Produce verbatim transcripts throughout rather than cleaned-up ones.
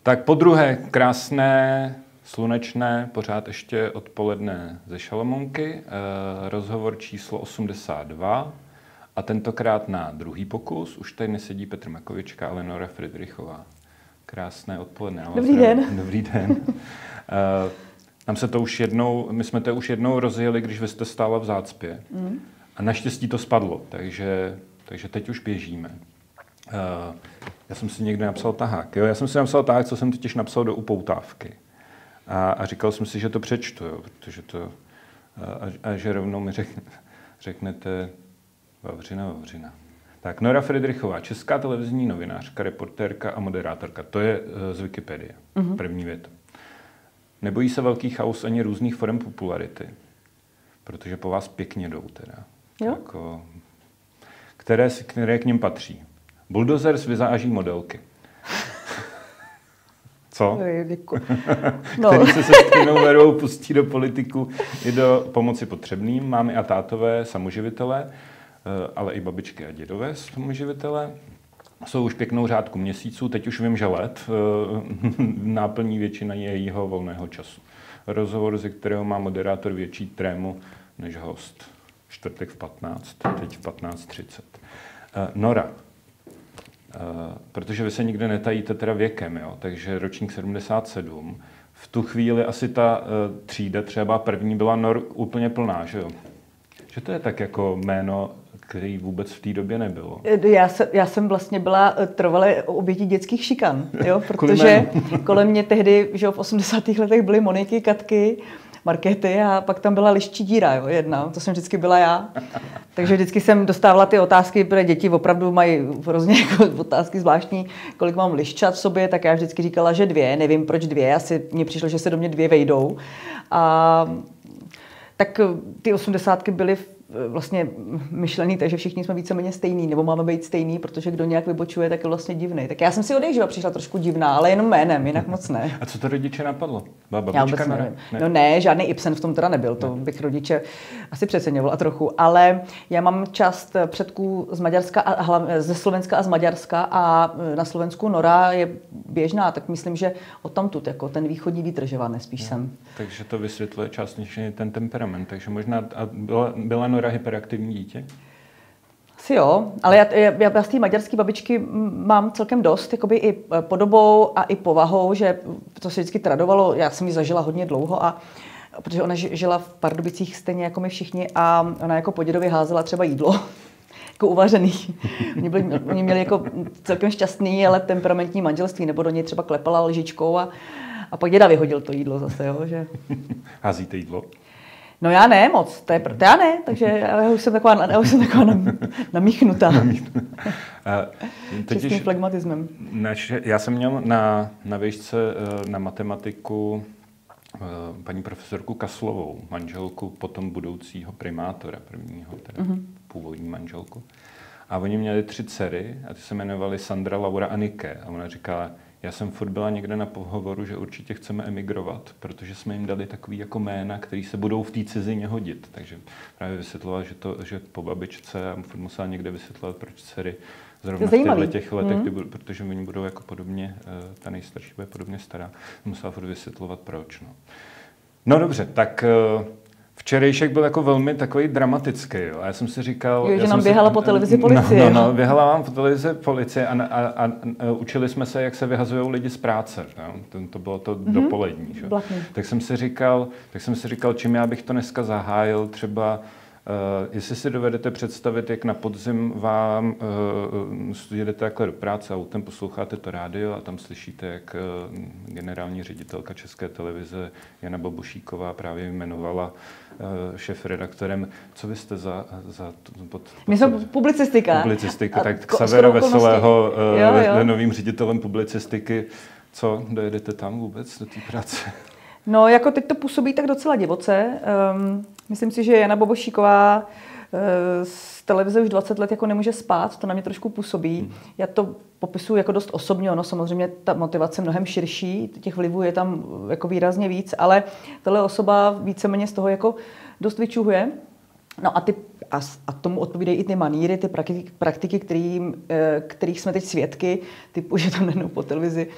Tak po druhé krásné, slunečné, pořád ještě odpoledne ze Šalamounky. Eh, rozhovor číslo osmdesát dva a tentokrát na druhý pokus. Už tady nesedí Petr Makovička, ale Nora Friedrichová. Krásné odpoledne. Dobrý den. Dobrý den. Eh, nám se to už jednou, my jsme to už jednou rozjeli, když vy jste stála v zácpě. Mm. A naštěstí to spadlo, takže, takže teď už běžíme. Uh, já jsem si někde napsal tahák. Jo? Já jsem si napsal tahák, co jsem totiž napsal do upoutávky. A, a říkal jsem si, že to přečtu, jo? Protože to... A, a že rovnou mi řek, řeknete Vavřina, Vavřina. Tak, Nora Friedrichová, česká televizní novinářka, reportérka a moderátorka. To je uh, z Wikipedie. Mm-hmm. První věta. Nebojí se velký chaos ani různých forem popularity. Protože po vás pěkně jdou teda. Jo? Jako, které, které k nim patří. Bulldozer s vizáží modelky. Co? No. Který se se stejnou verou pustí do politiku i do pomoci potřebným. Mámy a tátové samoživitele, ale i babičky a dědové samoživitele. Jsou už pěknou řádku měsíců, teď už vím, že let náplní většina jejího volného času. Rozhovor, ze kterého má moderátor větší trému než host. Čtvrtek v patnáct, teď v patnáct třicet. Nora, protože vy se nikde netajíte teda věkem, jo? Takže ročník sedmdesát sedm. V tu chvíli asi ta třída třeba první byla Nor úplně plná, že jo? Že to je tak jako jméno, který vůbec v té době nebylo. Já, se, já jsem vlastně byla trvalé obětí dětských šikan, jo? Protože kolem mě tehdy, že v osmdesátých letech byly Moniky, Katky, Markéty a pak tam byla liščí díra, jo, jedna, to jsem vždycky byla já. Takže vždycky jsem dostávala ty otázky, protože děti opravdu mají hrozně jako otázky zvláštní, kolik mám liščat v sobě, tak já vždycky říkala, že dvě, nevím proč dvě, asi mně přišlo, že se do mě dvě vejdou. A tak ty osmdesátky byly vlastně myšlený, takže všichni jsme víceméně stejný, nebo máme být stejný, protože kdo nějak vybočuje, tak je vlastně divný. Tak já jsem si odejživa přišla trošku divná, ale jenom jménem, jinak moc ne. A co to rodiče napadlo? Babička, já vůbec ne? ne? No ne, žádný Ibsen v tom teda nebyl, to bych rodiče asi přeceňoval a trochu, ale já mám část předků z Maďarska, a, ze Slovenska a z Maďarska a na Slovensku Nora je běžná, tak myslím, že odtamtud, jako ten východní vítr, že nespíš no, sem. Takže to vysvětluje částečně ten temperament, takže možná a byla, byla Nora hyperaktivní dítě? Asi jo, ale já, já, já z té maďarské babičky mám celkem dost, jakoby i podobou a i povahou, že to se vždycky tradovalo, já jsem ji zažila hodně dlouho, a protože ona žila v Pardubicích stejně jako my všichni a ona jako po dědovi házela třeba jídlo, jako uvařený. Oni, byli, oni měli jako celkem šťastný, ale temperamentní manželství, nebo do něj třeba klepala lžičkou a, a pak děda vyhodil to jídlo zase, jo, že... Házíte jídlo? No já ne moc, to, je, to já ne, takže já už jsem taková, já už jsem taková nam, namíchnutá. Českým flegmatismem. Naše, já jsem měl na, na výšce na matematiku paní profesorku Kaslovou, manželku potom budoucího primátora, prvního, teda mm-hmm. původní manželku. A oni měli tři dcery a ty se jmenovaly Sandra, Laura a Nike. A ona říkala, já jsem furt byla někde na pohovoru, že určitě chceme emigrovat, protože jsme jim dali takový jako jména, který se budou v té cizině hodit. Takže právě vysvětlovala, že, to, že po babičce a furt musela někde vysvětlovat, proč dcery zrovna v těchto těch letech, mm. ty, protože oni budou jako podobně, ta nejstarší bude podobně stará, musela furt vysvětlovat proč. No, no dobře, tak... Včerejšek byl jako velmi takový dramatický, jo. A já jsem si říkal... Jo, že nám běhala si, po televizi policie. No, no, no, běhala vám po televizi policie a, a, a, a učili jsme se, jak se vyhazují lidi z práce. Jo. To, to bylo to mm-hmm. dopolední. Že? Tak jsem si říkal, tak jsem si říkal, čím já bych to dneska zahájil, třeba... Uh, jestli si dovedete představit, jak na podzim vám uh, jedete takhle do práce autem, posloucháte to rádio a tam slyšíte, jak uh, generální ředitelka České televize Jana Bobošíková právě jmenovala uh, šéfredaktorem. Co vy jste za... za pod, My jsme publicistika. Publicistika, tak Xavera Veselého uh, novým ředitelem publicistiky. Co, dojedete tam vůbec do té práce? No, jako teď to působí tak docela divoce. Um, myslím si, že Jana Bobošíková uh, z televize už dvacet let jako nemůže spát, to na mě trošku působí. Hmm. Já to popisuju jako dost osobně, ono samozřejmě ta motivace mnohem širší, těch vlivů je tam jako výrazně víc, ale tahle osoba víceméně z toho jako dost vyčuhuje. No a, ty, a, a tomu odpovídají i ty maníry, ty praktiky, praktiky kterým, kterých jsme teď svědky, typu, že tam nenou po televizi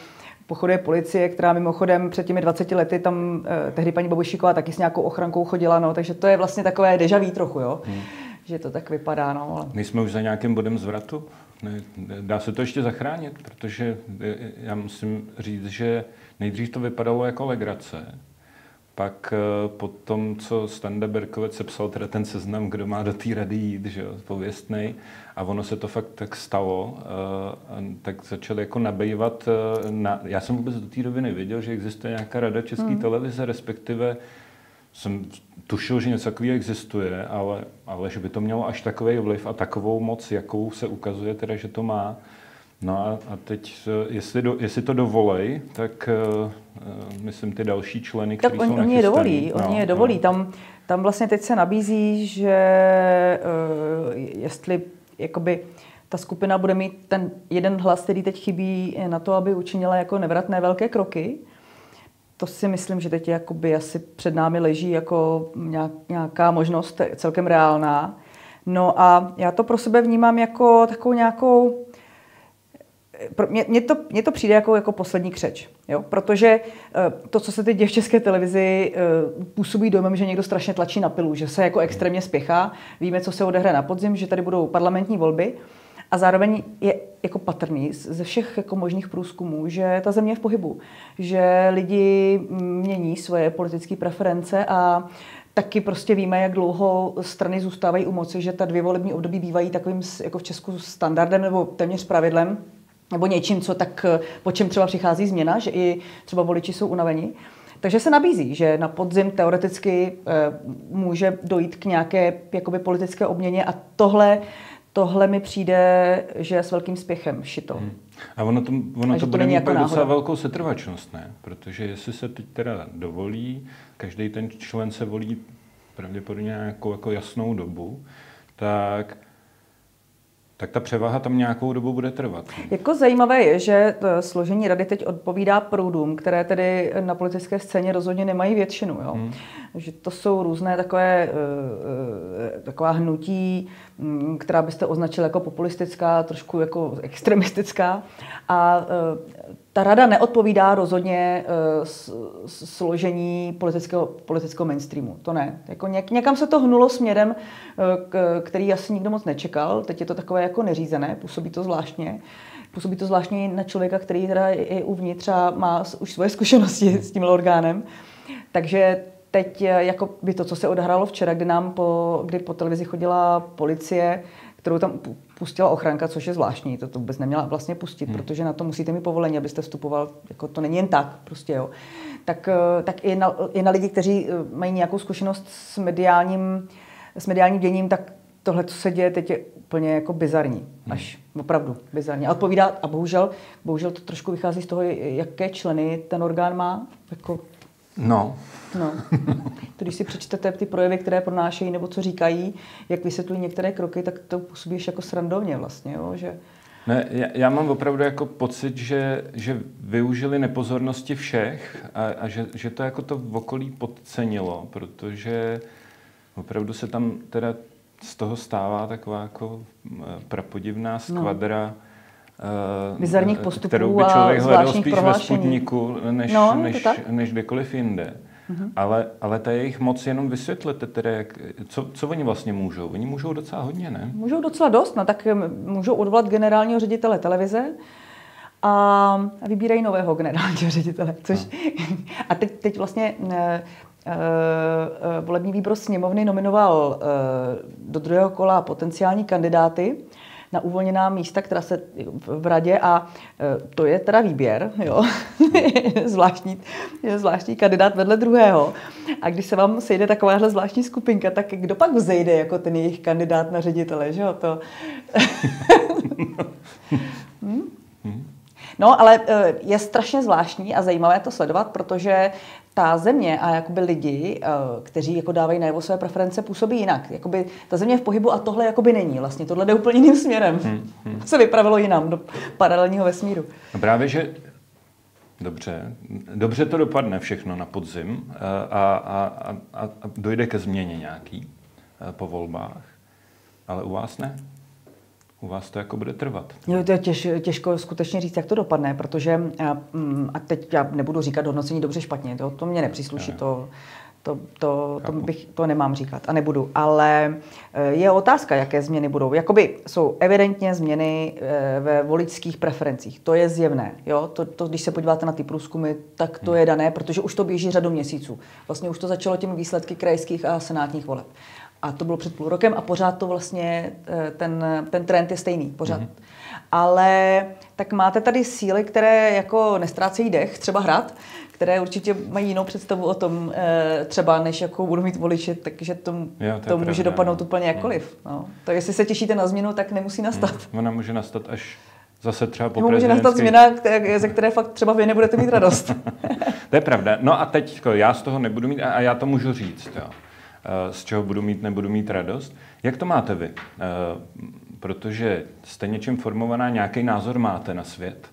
pochoduje policie, která mimochodem před těmi dvaceti lety tam eh, tehdy paní Bobošíková taky s nějakou ochrankou chodila, no, takže to je vlastně takové déjà vu trochu, jo, hmm. že to tak vypadá, no. Ale... Nejsme už za nějakým bodem zvratu? Ne, dá se to ještě zachránit, protože já musím říct, že nejdřív to vypadalo jako legrace, pak po tom, co Standa Berkovec sepsal teda ten seznam, kdo má do té rady jít, že jo, pověstnej, a ono se to fakt tak stalo, tak začali jako nabývat, na, já jsem vůbec do té doby nevěděl, že existuje nějaká rada České hmm. televize, respektive jsem tušil, že něco takového existuje, ale, ale že by to mělo až takový vliv a takovou moc, jakou se ukazuje, teda, že to má. No a, a teď, jestli, do, jestli to dovolej, tak uh, myslím ty další členy, kteří tak jsou on, oni je dovolí, no, oni je dovolí. No. Tam, tam vlastně teď se nabízí, že uh, jestli jakoby ta skupina bude mít ten jeden hlas, který teď chybí na to, aby učinila jako nevratné velké kroky. To si myslím, že teď jakoby asi před námi leží jako nějaká možnost celkem reálná. No a já to pro sebe vnímám jako takovou nějakou... Mně to, mně to přijde jako, jako poslední křeč, jo? Protože to, co se teď děje v České televizi, působí dojmem, že někdo strašně tlačí na pilu, že se jako extrémně spěchá. Víme, co se odehraje na podzim, že tady budou parlamentní volby. A zároveň je jako patrný ze všech jako možných průzkumů, že ta země je v pohybu, že lidi mění svoje politické preference a taky prostě víme, jak dlouho strany zůstávají u moci, že ta dvě volební období bývají takovým jako v Česku standardem nebo téměř pravidlem, nebo něčím, co tak, po čem třeba přichází změna, že i třeba voliči jsou unaveni. Takže se nabízí, že na podzim teoreticky e, může dojít k nějaké jakoby politické obměně a tohle Tohle mi přijde, že je s velkým spěchem šito. Hmm. A ono to, ono to bude mít jako docela velkou setrvačnost, ne? Protože jestli se teď teda dovolí, každý ten člen se volí pravděpodobně nějakou jako jasnou dobu, tak, tak ta převaha tam nějakou dobu bude trvat. Jako zajímavé je, že to složení rady teď odpovídá proudům, které tedy na politické scéně rozhodně nemají většinu. Jo? Hmm. Že to jsou různé takové, taková hnutí, která byste označili jako populistická, trošku jako extremistická. A ta rada neodpovídá rozhodně složení politického, politického mainstreamu. To ne. Jako něk, někam se to hnulo směrem, který asi nikdo moc nečekal. Teď je to takové jako neřízené, působí to zvláštně. Působí to zvláštně na člověka, který teda je uvnitř a má už svoje zkušenosti s tímhle orgánem. Takže teď jako by to, co se odehrálo včera, kdy nám po, kdy po televizi chodila policie, kterou tam pustila ochranka, což je zvláštní, to, to vůbec neměla vlastně pustit, hmm. protože na to musíte mít povolení, abyste vstupoval, jako to není jen tak, prostě jo. Tak, tak i, na, i na lidi, kteří mají nějakou zkušenost s mediálním, s mediálním děním, tak tohle, co se děje teď, je úplně jako bizarní, až hmm. opravdu bizarní. A odpovídá, a bohužel, bohužel to trošku vychází z toho, jaké členy ten orgán má, jako No. no. To, když si přečtete ty projevy, které pronášejí nebo co říkají, jak vysvětlují některé kroky, tak to působíš jako srandovně vlastně, jo? Že... Ne, já, já mám opravdu jako pocit, že, že využili nepozornosti všech a, a že, že to jako to v okolí podcenilo, protože opravdu se tam teda z toho stává taková jako prapodivná skvadra, no. bizarních postupů, kterou by člověk hledal spíš ve Sputniku, než, no, než, než kdekoliv jinde. Uh-huh. Ale, ale ta jejich moc jenom vysvětlete, teda jak, co, co oni vlastně můžou? Oni můžou docela hodně, ne? Můžou docela dost, no tak můžou odvolat generálního ředitele televize a vybírají nového generálního ředitele. Což, no. A teď, teď vlastně uh, uh, volební výbor sněmovny nominoval uh, do druhého kola potenciální kandidáty na uvolněná místa, která se v radě, a to je teda výběr, jo. zvláštní, zvláštní kandidát vedle druhého. A když se vám sejde takováhle zvláštní skupinka, tak kdo pak vzejde jako ten jejich kandidát na ředitele, že jo? To... hm? No, ale je strašně zvláštní a zajímavé to sledovat, protože ta země a jakoby lidi, kteří jako dávají najevo své preference, působí jinak. Jakoby ta země je v pohybu a tohle jakoby není. Vlastně tohle jde úplně jiným směrem. Hmm, hmm. Se vypravilo jinam, do paralelního vesmíru. No právě, že dobře, dobře to dopadne všechno na podzim a, a, a, a dojde ke změně nějaký po volbách, ale u vás ne? u vás to jako bude trvat. Jo, to je těž, těžko skutečně říct, jak to dopadne, protože, a teď já nebudu říkat hodnocení dobře špatně, to, to mě nepřísluší, to, to, to, to, bych, to nemám říkat a nebudu, ale je otázka, jaké změny budou. Jakoby jsou evidentně změny ve voličských preferencích, to je zjevné. Jo? To, to, když se podíváte na ty průzkumy, tak to je dané, protože už to běží řadu měsíců. Vlastně už to začalo těmi výsledky krajských a senátních voleb. A to bylo před půl rokem a pořád to vlastně, ten, ten trend je stejný, pořád. Mm-hmm. Ale tak máte tady síly, které jako nestrácejí dech, třeba Hrad, které určitě mají jinou představu o tom, třeba než jakou budou mít voliči, takže to, jo, to, to může pravda, dopadnout no. úplně jakkoliv. No. To jestli se těšíte na změnu, tak nemusí nastat. Hmm. Ona může nastat až zase třeba po Může nastat změna, které, ze které fakt třeba vy nebudete mít radost. To je pravda. No a teď já z toho nebudu mít, a já to můžu říct, jo. Z čeho budu mít, nebudu mít radost. Jak to máte vy? Protože jste něčím formovaná, nějaký názor máte na svět.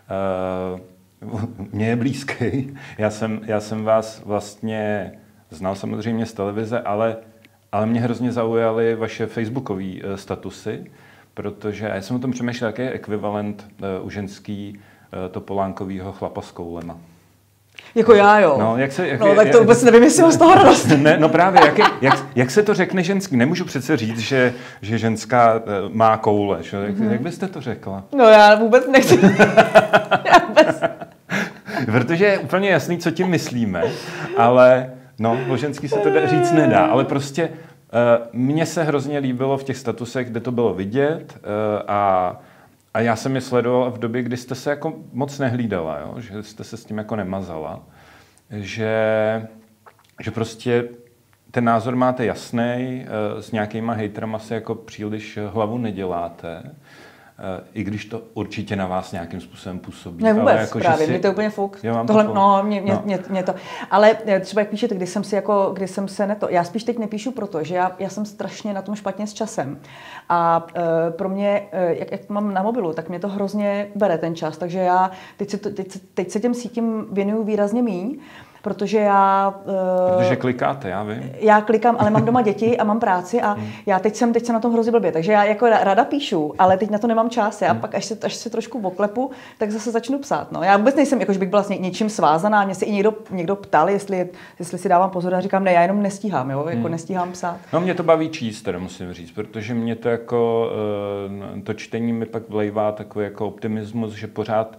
Mně je blízký. Já jsem, já jsem vás vlastně znal samozřejmě z televize, ale, ale mě hrozně zaujaly vaše facebookové statusy, protože já jsem o tom přemýšlel, jaký je ekvivalent u ženský topolánkovýho chlapa s koulema. Jako já, jo. No, jak se, jak, no tak to jak, vůbec nevím, jestli mám z toho radost. Ne, no právě, jak, je, jak, jak se to řekne ženský? Nemůžu přece říct, že, že ženská má koule. Že? Jak, mm-hmm. jak byste to řekla? No já vůbec nechci. já vůbec. Protože je úplně jasný, co tím myslíme, ale no, o ženský se to říct nedá. Ale prostě uh, mně se hrozně líbilo v těch statusech, kde to bylo vidět uh, a A já jsem je sledoval v době, kdy jste se jako moc nehlídala, jo? Že jste se s tím jako nemazala, že, že prostě ten názor máte jasný, s nějakýma hejtrama se jako příliš hlavu neděláte, i když to určitě na vás nějakým způsobem působí. Ne, vůbec, ale jako, právě, si... mě to je úplně fuk. Jo, Tohle, to no, mě, mě, no. Mě, mě to. Ale třeba jak píšete, když jsem si jako, když jsem se neto, já spíš teď nepíšu proto, že já, já jsem strašně na tom špatně s časem. A e, pro mě, e, jak, jak to mám na mobilu, tak mě to hrozně bere ten čas, takže já teď se, to, teď, teď se těm sítím věnuju výrazně míň, protože já... Uh, protože klikáte, já vím. Já klikám, ale mám doma děti a mám práci a hmm. já teď jsem, teď jsem na tom hrozně blbě, takže já jako ráda píšu, ale teď na to nemám čas. Já hmm. pak, až se, až se trošku oklepu, tak zase začnu psát. No. Já vůbec nejsem, jako, že bych byla vlastně něčím svázaná, mě se i někdo, někdo ptal, jestli, jestli si dávám pozor a říkám, ne, já jenom nestíhám, jo? Jako hmm. nestíhám psát. No mě to baví číst, teda musím říct, protože mě to jako, to čtení mi pak vlejvá takový jako optimismus, že pořád,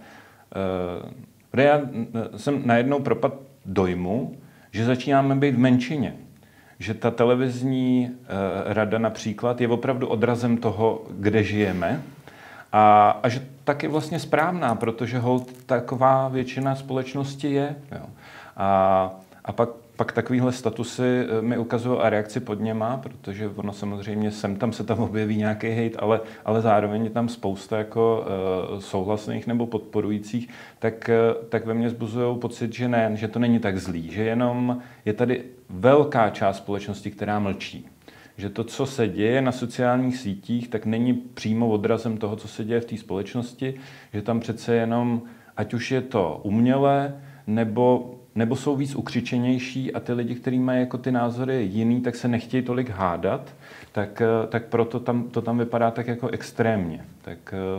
já jsem najednou propad dojmu, že začínáme být v menšině. Že ta televizní e, rada například je opravdu odrazem toho, kde žijeme a, a že tak je vlastně správná, protože holt taková většina společnosti je. Jo. A, a pak, pak takovýhle statusy mi ukazují a reakci pod něma, protože ono samozřejmě sem tam se tam objeví nějaký hejt, ale, ale zároveň je tam spousta jako uh, souhlasných nebo podporujících, tak, uh, tak ve mně vzbuzují pocit, že ne, že to není tak zlý, že jenom je tady velká část společnosti, která mlčí. Že to, co se děje na sociálních sítích, tak není přímo odrazem toho, co se děje v té společnosti, že tam přece jenom, ať už je to umělé, nebo nebo jsou víc ukřičenější a ty lidi, kteří mají jako ty názory jiný, tak se nechtějí tolik hádat, tak, tak proto tam, to tam vypadá tak jako extrémně. Tak,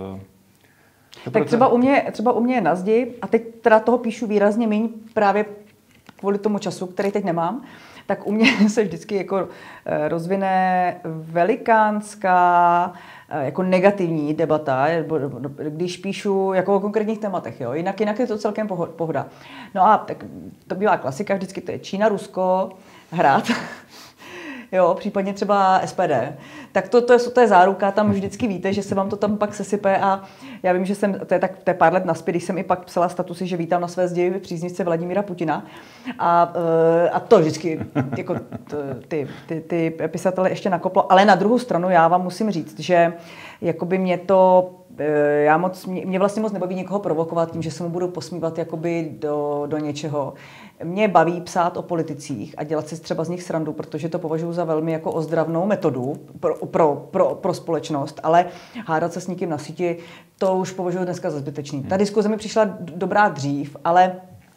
tak proto... třeba, u mě, třeba u mě je na zdi, a teď teda toho píšu výrazně méně právě kvůli tomu času, který teď nemám, tak u mě se vždycky jako rozvine velikánská jako negativní debata, když píšu jako o konkrétních tématech, jo. Jinak, jinak je to celkem pohoda. No a tak to bývá klasika, vždycky to je Čína, Rusko, Hrad, jo, případně třeba S P D. Tak to, to, je, to je záruka, tam vždycky víte, že se vám to tam pak sesype a já vím, že jsem, to je tak to je pár let nazpět, když jsem i pak psala statusy, že vítám na své zdi příznivce Vladimíra Putina a, a to vždycky jako ty, ty, ty pisatele ještě nakoplo, ale na druhou stranu já vám musím říct, že jakoby mě to já moc, mě, mě vlastně moc nebaví někoho provokovat tím, že se mu budu posmívat jakoby do, do něčeho. Mě baví psát o politicích a dělat si třeba z nich srandu, protože to považuji za velmi jako ozdravnou metodu pro, pro, pro, pro společnost, ale hádat se s někým na síti, to už považuji dneska za zbytečný. Ta diskuze mi přišla dobrá dřív, ale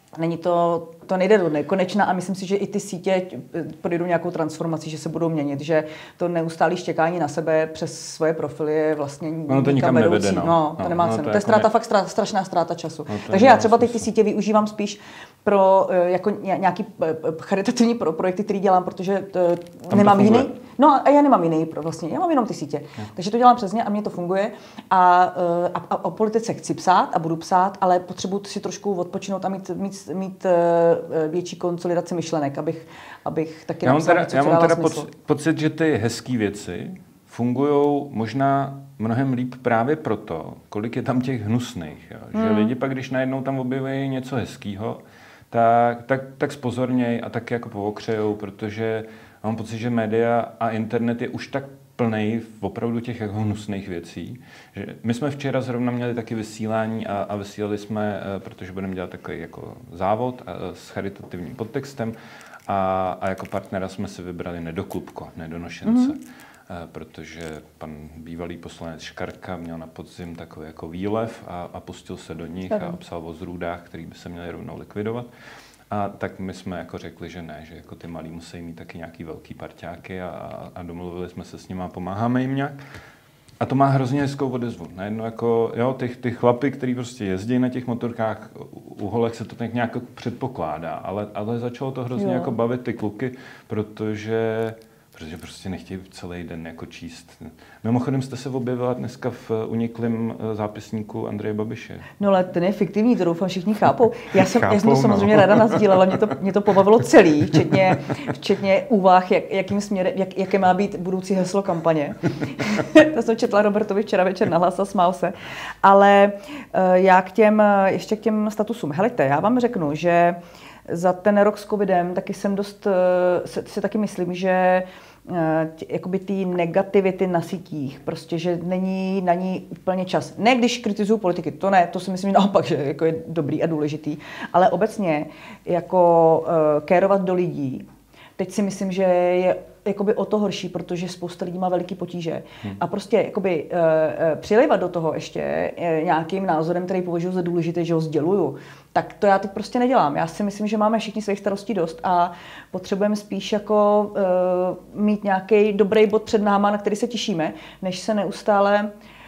není to, to nejde do nekonečna a myslím si, že i ty sítě projdou nějakou transformací, že se budou měnit, že to neustálé štěkání na sebe přes svoje profily je vlastně no, to nikam vedoucí. nevede, no. No, to no, nemá no, cenu. To, to je jako ztráta, ne... fakt strá, strašná ztráta času. No, Takže já třeba smysl. ty sítě využívám spíš pro jako nějaký charitativní pro projekty, které dělám, protože to, nemám jiný. No a já nemám jiný, pro vlastně, já mám jenom ty sítě. No. Takže to dělám přes ně a mně to funguje. A, a, a o politice chci psát a budu psát, ale potřebuji si trošku odpočinout a mít, mít, mít větší konsolidaci myšlenek, abych, abych taky já mám napsala teda, něco, já co mám dává teda smysl. pocit, že ty hezký věci fungují možná mnohem líp právě proto, kolik je tam těch hnusných. Jo? Že hmm. lidi pak, když najednou tam objeví něco hezkýho, tak, tak, tak spozorněj a tak jako pookřejou, protože mám pocit, že média a internet je už tak plnej opravdu těch jako hnusných věcí. Že my jsme včera zrovna měli taky vysílání a, a vysílali jsme, protože budeme dělat takový jako závod s charitativním podtextem a, a jako partnera jsme si vybrali Nedoklubko, Nedonošence. Mm-hmm. Protože pan bývalý poslanec Škarka měl na podzim takový jako výlev a, a pustil se do nich a psal o zrůdách, který by se měli rovnou likvidovat. A tak my jsme jako řekli, že ne, že jako ty malí musí mít taky nějaký velký parťáky a, a domluvili jsme se s nimi a pomáháme jim nějak. A to má hrozně hezkou odezvu. Najednou jako, jo, ty, ty chlapy, který prostě jezdí na těch motorkách, u holek se to tak nějak předpokládá, ale, ale začalo to hrozně jo. jako bavit ty kluky, protože protože prostě nechtějí celý den jako číst. Mimochodem jste se objevila dneska v uniklém zápisníku Andreje Babiše. No ale ten je fiktivní, to doufám všichni chápou. Já jsem, chápou, já jsem to samozřejmě no. ráda nasdílela, mě to, mě to pobavilo celý, včetně, včetně úvah, jak, jakým směrem, jak, jaké má být budoucí heslo kampaně. To jsem četla Robertovi včera večer nahlas a smál se. Ale já k těm, ještě k těm statusům. Helejte, já vám řeknu, že za ten rok s covidem taky jsem dost, si, si taky myslím, že tě, jakoby ty negativity na sítích, prostě, že není na ní úplně čas. Ne, když kritizuju politiky, to ne, to si myslím, že naopak, že jako je dobrý a důležitý, ale obecně jako uh, kérovat do lidí, teď si myslím, že je jakoby o to horší, protože spousta lidí má veliký potíže. Hmm. A prostě jakoby uh, přilévat do toho ještě uh, nějakým názorem, který považuji za důležitý, že ho sděluju, tak to já teď prostě nedělám. Já si myslím, že máme všichni svých starostí dost a potřebujeme spíš jako uh, mít nějaký dobrý bod před náma, na který se těšíme, než se neustále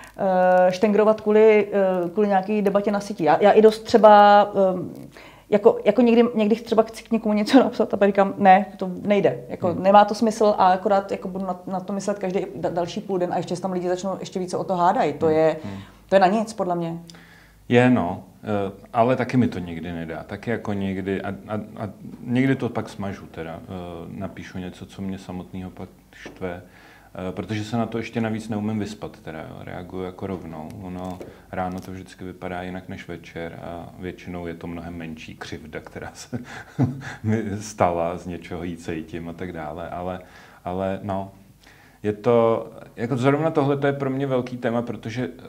uh, štengrovat kvůli, uh, kvůli nějaký debatě na síti. Já, já i dost třeba um, Jako, jako někdy, někdy třeba chci k někomu něco napsat a pak říkám, ne, to nejde. Jako, hmm. Nemá to smysl a akorát jako budu na, na to myslet každý další půl den a ještě tam lidi začnou ještě více o to hádají. To je, hmm. to je na nic, podle mě. Je, no, ale taky mi to nikdy nedá. Taky jako někdy, a, a, a někdy to pak smažu teda. Napíšu něco, co mě samotného pak štve. Protože se na to ještě navíc neumím vyspat, teda reaguju jako rovnou. Ono ráno to vždycky vypadá jinak než večer a většinou je to mnohem menší křivda, která se mi stala z něčeho jí cítím a tak dále, ale, ale no, je to, jako zrovna tohle to je pro mě velký téma, protože uh,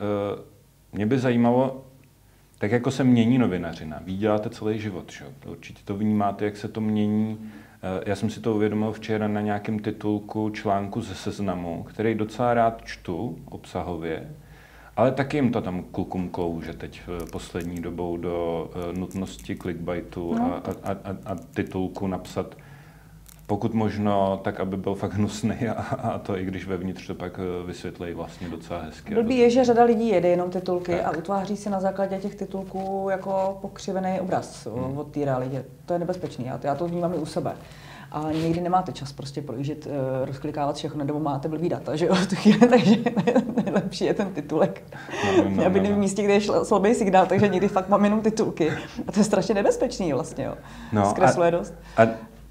mě by zajímalo, tak jako se mění novinařina. Vy děláte celý život, že? Určitě to vnímáte, jak se to mění. Já jsem si to uvědomil včera na nějakém titulku článku ze Seznamu, který docela rád čtu obsahově, ale taky jim to tam klukům klouže teď poslední dobou do nutnosti clickbaitu no. a, a, a, a titulku napsat pokud možno tak, aby byl fakt hnusný a, a to i když vevnitř to pak vysvětlejí vlastně docela hezky. Blbý je, že řada lidí jede jenom titulky tak. a utváří si na základě těch titulků jako pokřivený obraz hmm. od té reality. To je nebezpečný, já to, já to vnímám i u sebe. A někdy nemáte čas prostě projíždět, uh, rozklikávat všechno, nebo máte blbý data, že jo, tu chvíli, takže nejlepší je ten titulek. No, no, no, já bydlím no, no. v místě, kde je slabý signál, takže někdy fakt mám jenom titulky. A to je strašně nebezpečný vlastně, jo. No, zkresluje dost. A...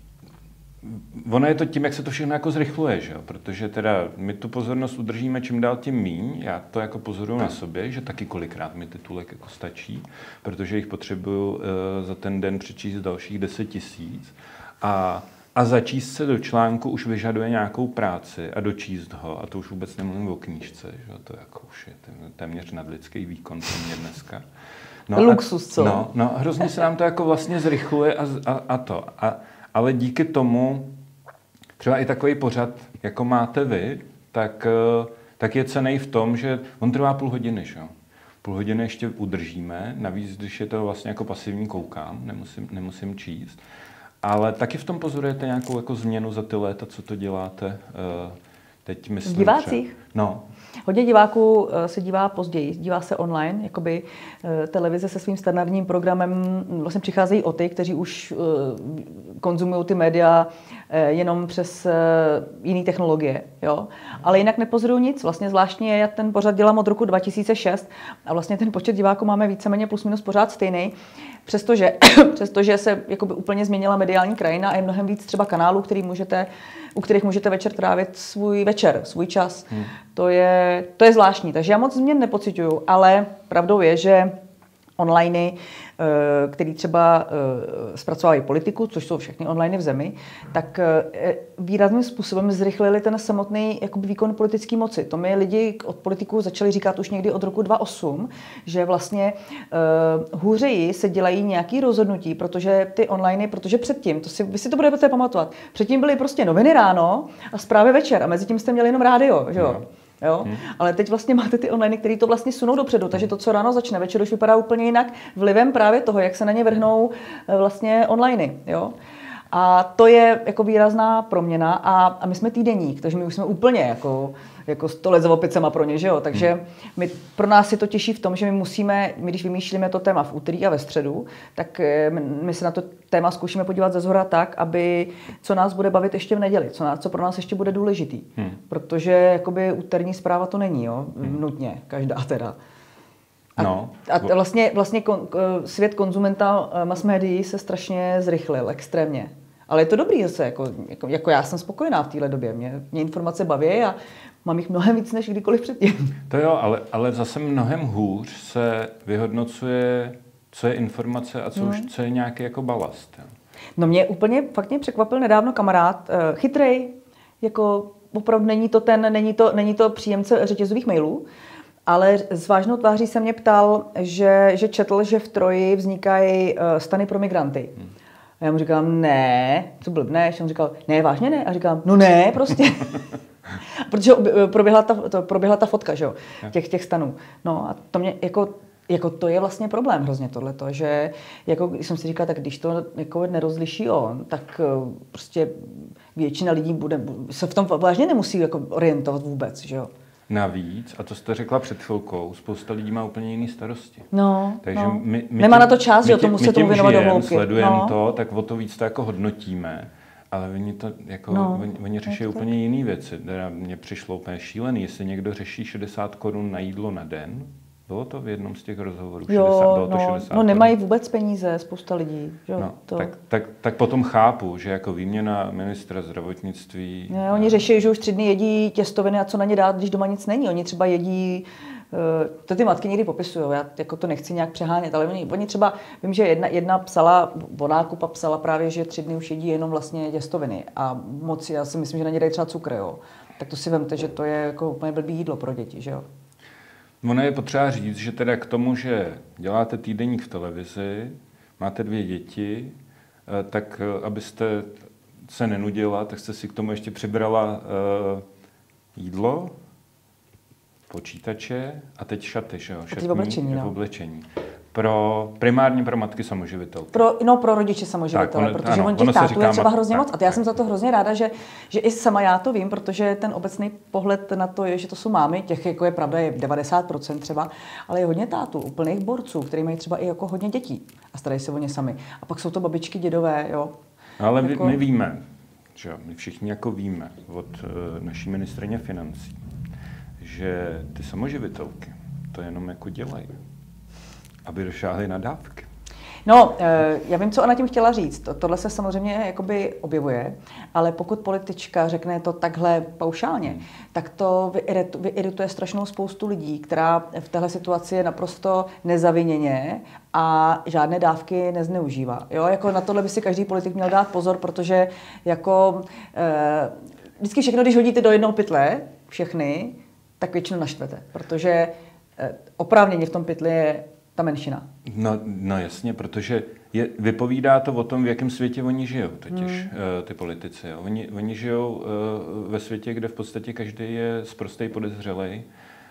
Ono je to tím, jak se to všechno jako zrychluje, že jo? Protože teda my tu pozornost udržíme čím dál tím míň, já to jako pozoruju na sobě, že taky kolikrát mi titulek jako stačí, protože jich potřebuju uh, za ten den přečíst dalších deset tisíc a, a začíst se do článku už vyžaduje nějakou práci a dočíst ho a to už vůbec nemluvím o knížce, že jo? To jako už je téměř nadlidský výkon pro mě dneska. No luxus, co? No, no, hrozně se nám to jako vlastně zrychluje a, a, a to. A, ale díky tomu, třeba i takový pořad, jako máte vy, tak, tak je cenný v tom, že on trvá půl hodiny, že? půl hodiny ještě udržíme, navíc, když je to vlastně jako pasivní koukám, nemusím, nemusím číst. Ale taky v tom pozorujete nějakou jako změnu za ty léta, co to děláte teď, myslím. V divácích? No. Hodně diváků se dívá později, dívá se online, jakoby televize se svým standardním programem vlastně přicházejí o ty, kteří už konzumují ty média jenom přes jiné technologie, jo. Ale jinak nepozoruju nic, vlastně zvláštně já ten pořad dělám od roku dva tisíce šest a vlastně ten počet diváků máme víceméně plus minus pořád stejný, přestože, přestože se jakoby úplně změnila mediální krajina a je mnohem víc třeba kanálů, který můžete, u kterých můžete večer trávit svůj večer, svůj čas. Hmm. To je, to je zvláštní, takže já moc změn nepociťuju, ale pravdou je, že onliney, který třeba zpracovávají politiku, což jsou všechny online v zemi, tak výrazným způsobem zrychlili ten samotný jakoby výkon politické moci. To mi lidi od politiků začali říkat už někdy od roku dva tisíce osm, že vlastně uh, hůřeji se dělají nějaký rozhodnutí, protože ty online, protože předtím, to si, vy si to budete pamatovat, předtím byly prostě noviny ráno a zprávy večer a mezi tím jste měli jenom rádio, že jo? No. Jo? Hmm. Ale teď vlastně máte ty online, který to vlastně sunou dopředu, takže to, co ráno začne, večer už vypadá úplně jinak vlivem právě toho, jak se na ně vrhnou vlastně online. Jo? A to je jako výrazná proměna a, a my jsme týdeník, takže my už jsme úplně jako, jako sto let za opicema pro ně, že jo? Takže my, pro nás je to těžší v tom, že my musíme, my když vymýšlíme to téma v úterý a ve středu, tak my, my se na to téma zkoušíme podívat ze zhora tak, aby co nás bude bavit ještě v neděli, co, nás, co pro nás ještě bude důležitý. Hmm. Protože jakoby úterní zpráva to není, jo? Hmm. Nutně, každá teda. A, no. a vlastně, vlastně kon, svět konzumenta mass médií se strašně zrychlil, extrémně. Ale je to dobrý zase, jako, jako, jako já jsem spokojená v téhle době. Mě, mě informace baví a mám jich mnohem víc než kdykoliv předtím. To jo, ale, ale zase mnohem hůř se vyhodnocuje, co je informace a co, hmm. už, co je nějaký jako balast. Jo. No mě úplně fakt mě překvapil nedávno kamarád, chytrej, jako opravdu není to ten, není to, není to příjemce řetězových mailů, ale s vážnou tváří se mě ptal, že, že četl, že v Troji vznikají stany pro migranty. Hmm. A já mu říkám, ne, co blbneš? A on říkal, ne, vážně ne? A říkám, no ne, prostě. Protože proběhla ta, to, proběhla ta fotka, že jo, těch, těch stanů. No a to mě, jako, jako to je vlastně problém hrozně tohleto, že jako když jsem si říkal, tak když to jako nerozliší on, tak prostě většina lidí bude, se v tom vážně nemusí jako orientovat vůbec, že jo. Navíc, a to jste řekla před chvilkou, spousta lidí má úplně jiné starosti. No, takže no. My, my nemá tím, na to čas, že tomu se tomu věnovat do hloubky. Sledujeme no. to, tak o to víc to jako hodnotíme, ale oni, to, jako, no, oni, oni řeší úplně jiné věci. Teda mně přišlo úplně šílený, jestli někdo řeší šedesát korun na jídlo na den, bylo to v jednom z těch rozhovorů? Jo, šedesát, bylo no, to šedesát no nemají vůbec peníze, spousta lidí. Jo, no, to. Tak, tak, tak potom chápu, že jako výměna ministra zdravotnictví... Ne, oni řeší, že už tři dny jedí těstoviny a co na ně dát, když doma nic není. Oni třeba jedí, to ty matky někdy popisují, já jako to nechci nějak přehánět, ale oni, oni třeba, vím, že jedna, jedna psala, Bonákupa psala právě, že tři dny už jedí jenom vlastně těstoviny a moc, já si myslím, že na ně dají třeba cukr, jo. Tak to si vemte, že to je jako úplně blbý jídlo pro děti, že jo. Ono je potřeba říct, že teda k tomu, že děláte týdeník v televizi, máte dvě děti, tak abyste se nenudila, tak jste si k tomu ještě přibrala uh, jídlo, počítače a teď šaty, že jo? Šatní, v oblečení, no. oblečení. Pro, primárně pro matky samoživitelky. Pro, no, pro rodiče samoživitele, tak, protože ano, on těch tátů je třeba hrozně tak, moc. A já tak. jsem za to hrozně ráda, že, že i sama já to vím, protože ten obecný pohled na to je, že to jsou mámy, těch jako je pravda, je devadesát procent třeba, ale je hodně tátů, úplných borců, kteří mají třeba i jako hodně dětí a starají se o ně sami. A pak jsou to babičky, dědové, jo. Ale jako... my víme, že my všichni jako víme od uh, naší ministryně financí, že ty samoživitelky to jenom jako dělají, aby došáhly na dávky. No, já vím, co ona tím chtěla říct. Tohle se samozřejmě jakoby objevuje, ale pokud politička řekne to takhle paušálně, hmm. tak to vyirituje strašnou spoustu lidí, která v téhle situaci je naprosto nezaviněně a žádné dávky nezneužívá. Jo, jako na tohle by si každý politik měl dát pozor, protože jako eh, vždycky všechno, když hodíte do jednoho pytle, všechny, tak většinou naštvete, protože eh, oprávněně v tom pytli je ta menšina. No, no jasně, protože je, vypovídá to o tom, v jakém světě oni žijou, totiž hmm. ty politici. Jo. Oni, oni žijou uh, ve světě, kde v podstatě každý je sprostej podezřelej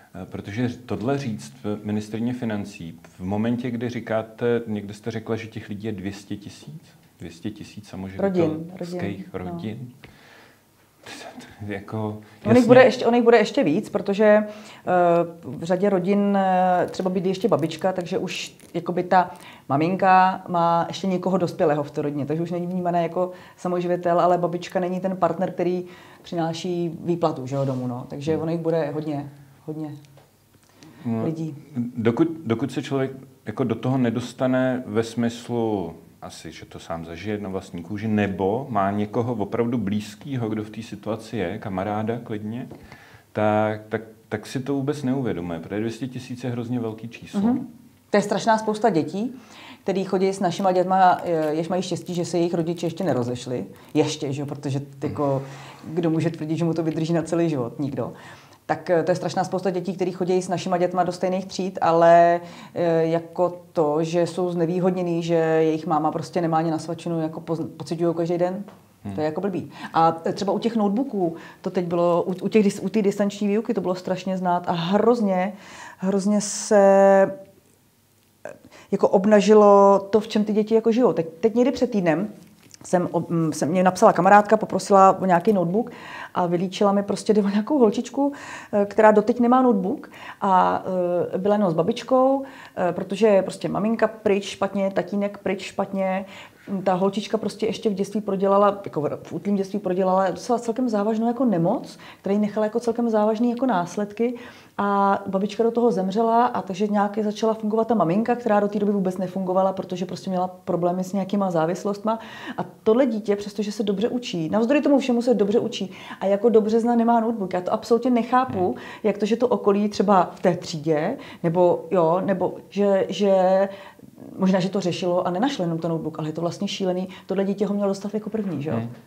Protože tohle říct ministryně financí, v momentě, kdy říkáte, někde jste řekla, že těch lidí je dvě stě tisíc? dvě stě tisíc samoživitelských rodin. rodin. No. Jako, on, jich bude ještě, on jich bude ještě víc, protože uh, v řadě rodin uh, třeba být ještě babička, takže už jakoby ta maminka má ještě někoho dospělého v té rodině, takže už není vnímané jako samoživitel, ale babička není ten partner, který přináší výplatu, že jo, domů, no. Takže on jich bude hodně, hodně no, lidí. Dokud, dokud se člověk jako do toho nedostane ve smyslu asi, že to sám zažije na vlastní kůži, nebo má někoho opravdu blízkého, kdo v té situaci je, kamaráda klidně, tak, tak, tak si to vůbec neuvědomuje, protože dvě stě tisíc je hrozně velký číslo. Mm-hmm. To je strašná spousta dětí, který chodí s našima dětma, jež mají štěstí, že se jejich rodiče ještě nerozešli. Ještě, že? Protože tyko, kdo může tvrdit, že mu to vydrží na celý život? Nikdo. Tak to je strašná spousta dětí, kteří chodí s našima dětma do stejných tříd, ale jako to, že jsou znevýhodněný, že jejich máma prostě nemá ani na svačinu, jako pociťují každý den, hmm. to je jako blbý. A třeba u těch notebooků, to teď bylo, u, těch, u té distanční výuky to bylo strašně znát a hrozně, hrozně se jako obnažilo to, v čem ty děti jako žijou. Teď, teď někdy před týdnem jsem, jsem mě napsala kamarádka, poprosila o nějaký notebook a vylíčila mi prostě nějakou holčičku, která doteď nemá notebook a byla jenom s babičkou, protože prostě maminka pryč špatně, tatínek pryč špatně. Ta holčička prostě ještě v dětství prodělala, jako v útlém dětství prodělala docela celkem závažnou jako nemoc, která jí nechala jako celkem závažný jako následky a babička do toho zemřela a takže nějak začala fungovat ta maminka, která do té doby vůbec nefungovala, protože prostě měla problémy s nějakýma závislostma a tohle dítě, přestože se dobře učí, navzdory tomu všemu se dobře učí a jako dobře zná nemá notebook. Já to absolutně nechápu, jak to, že to okolí třeba v té třídě, nebo jo, nebo že, že možná, že to řešilo a nenašlo jenom ten notebook, ale je to vlastně šílený. Tohle dítě ho mělo dostat jako první, že jo? Hmm.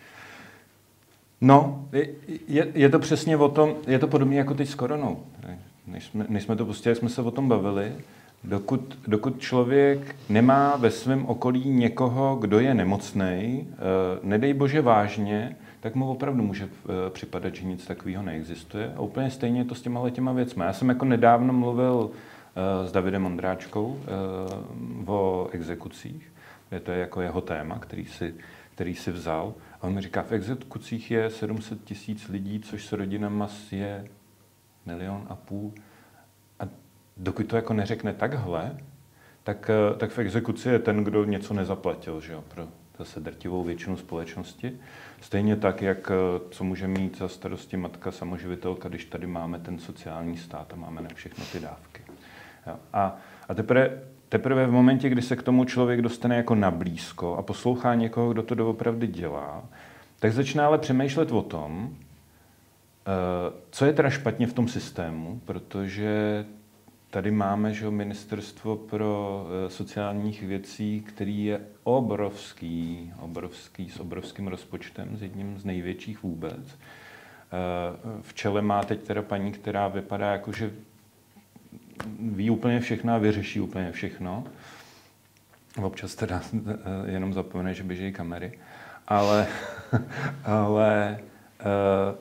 No, je, je to přesně o tom, je to podobně jako teď s koronou. Než jsme, než jsme to pustili, jsme se o tom bavili. Dokud, dokud člověk nemá ve svém okolí někoho, kdo je nemocnej, nedej bože vážně, tak mu opravdu může připadat, že nic takového neexistuje. A úplně stejně je to s těma těma věcmi. Já jsem jako nedávno mluvil s Davidem Ondráčkou o exekucích, kde to je jako jeho téma, který si, který si vzal. A on mi říká, v exekucích je sedm set tisíc lidí, což s rodinama je milion a půl. A dokud to jako neřekne takhle, tak, tak v exekuci je ten, kdo něco nezaplatil, že jo, pro zase drtivou většinu společnosti. Stejně tak, jak co může mít za starosti matka samoživitelka, když tady máme ten sociální stát a máme na všechno ty dávky. Jo. A, a teprve, teprve v momentě, kdy se k tomu člověk dostane jako nablízko a poslouchá někoho, kdo to doopravdy dělá, tak začíná ale přemýšlet o tom, co je teda špatně v tom systému, protože tady máme, že ministerstvo pro sociálních věcí, který je obrovský, obrovský, s obrovským rozpočtem, s jedním z největších vůbec. V čele má teď teda paní, která vypadá jako, že ví úplně všechno a vyřeší úplně všechno. Občas teda jenom zapomene, že běžejí kamery. Ale, ale uh,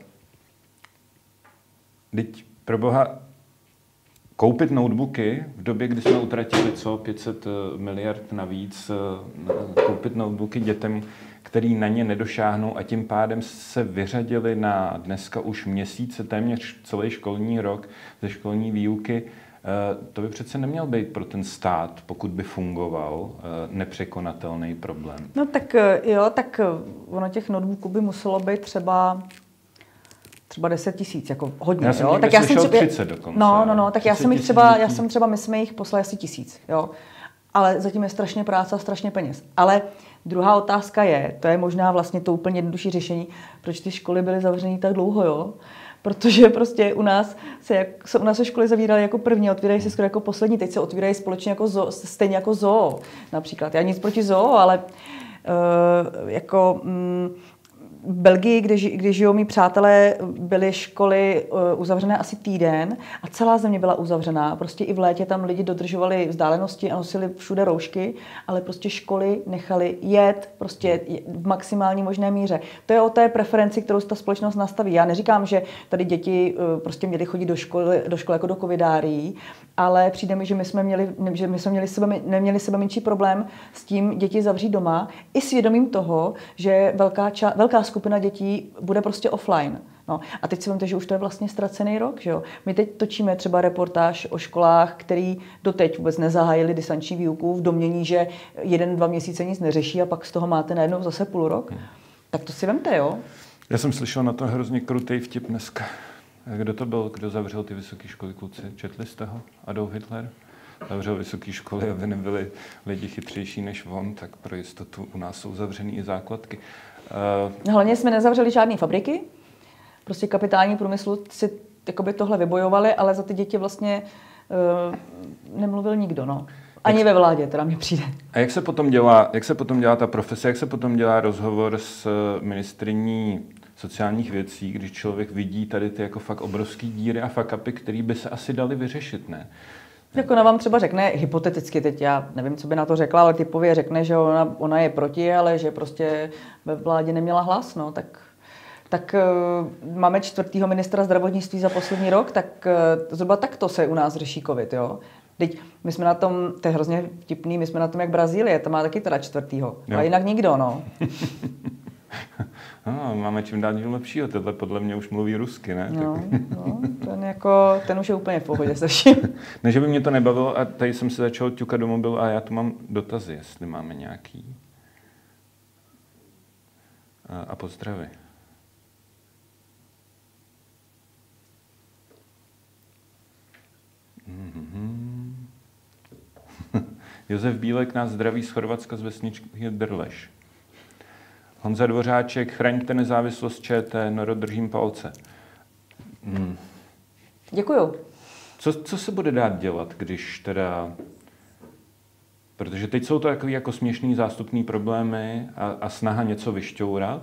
teď pro boha koupit notebooky v době, kdy jsme utratili co pět set miliard navíc, koupit notebooky dětem, který na ně nedošáhnou a tím pádem se vyřadili na dneska už měsíce, téměř celý školní rok ze školní výuky. To by přece neměl být pro ten stát, pokud by fungoval, nepřekonatelný problém. No tak jo, tak ono těch notebooků by muselo být třeba třeba deset tisíc, jako hodně, já jsem jo. Tak já jsem třeba třicet dokonce. No, no, no, tak já jsem jich třeba, já jsem třeba, my jsme jich poslali asi tisíc, jo. Ale zatím je strašně práce a strašně peněz. Ale druhá otázka je, to je možná vlastně to úplně jednodušší řešení, proč ty školy byly zavřený tak dlouho, jo. Protože prostě u nás se, jak, se u nás se školy zavíraly jako první, otvírají se skoro jako poslední, teď se otvírají společně jako zoo, stejně jako zoo například. Já nic proti zoo, ale uh, jako... Um, v Belgii, kde, ži, kde žijou mý přátelé, byly školy uzavřené asi týden a celá země byla uzavřená. Prostě i v létě tam lidi dodržovali vzdálenosti a nosili všude roušky, ale prostě školy nechali jet prostě v maximální možné míře. To je o té preferenci, kterou ta společnost nastaví. Já neříkám, že tady děti prostě měly chodit do školy, do školy jako do covidárií, ale přijde mi, že my jsme měli, že my jsme měli sebe, neměli sebe menší problém s tím děti zavřít doma i svědomím toho, že velká, ča, velká skupina dětí bude prostě offline. No. A teď si vemte, že už to je vlastně ztracený rok. Že jo? My teď točíme třeba reportáž o školách, který doteď vůbec nezahájili distanční výuku v domnění, že jeden, dva měsíce nic neřeší a pak z toho máte najednou zase půl rok. Hmm. Tak to si vemte, jo? Já jsem slyšel na to hrozně krutej vtip dneska. Kdo to byl, kdo zavřel ty vysoké školy, kluci? Četli jste ho? Adolf Hitler? Zavřel vysoké školy, aby nebyli lidi chytřejší než on, tak pro jistotu u nás jsou zavřený i základky. Uh... Hlavně jsme nezavřeli žádné fabriky. Prostě kapitální průmyslu si jakoby tohle vybojovali, ale za ty děti vlastně uh, nemluvil nikdo, no. Ani jak, ve vládě, teda mně přijde. A jak se potom dělá, jak se potom dělá ta profese, jak se potom dělá rozhovor s ministryní sociálních věcí, když člověk vidí tady ty jako fakt obrovský díry a fuck upy, který by se asi dali vyřešit, ne? Jako ona vám třeba řekne, hypoteticky teď, já nevím, co by na to řekla, ale typově řekne, že ona, ona je proti, ale že prostě ve vládě neměla hlas, no, tak... Tak uh, máme čtvrtýho ministra zdravotnictví za poslední rok, tak uh, zhruba takto se u nás řeší covid, jo. Teď my jsme na tom, to je hrozně vtipný, my jsme na tom jak Brazílie, tam má taky teda čtvrtýho, jo. A jinak nikdo, no. no. Máme čím dál tím lepšího, tenhle podle mě už mluví rusky, ne? No, no, ten, jako, ten už je úplně v pohodě se vším. Ne, že by mě to nebavilo a tady jsem se začal ťukat do mobilu a já tu mám dotazy, jestli máme nějaký. A, a pozdravy. Mm-hmm. Josef Bílek nás zdraví z Chorvatska z vesničky Drleš. Honza Dvořáček, chraňte nezávislost ČT, Noro, držím palce. Mm. Děkuju. Co, co se bude dát dělat, když teda... Protože teď jsou to takový jako směšný zástupný problémy a, a snaha něco vyšťourat.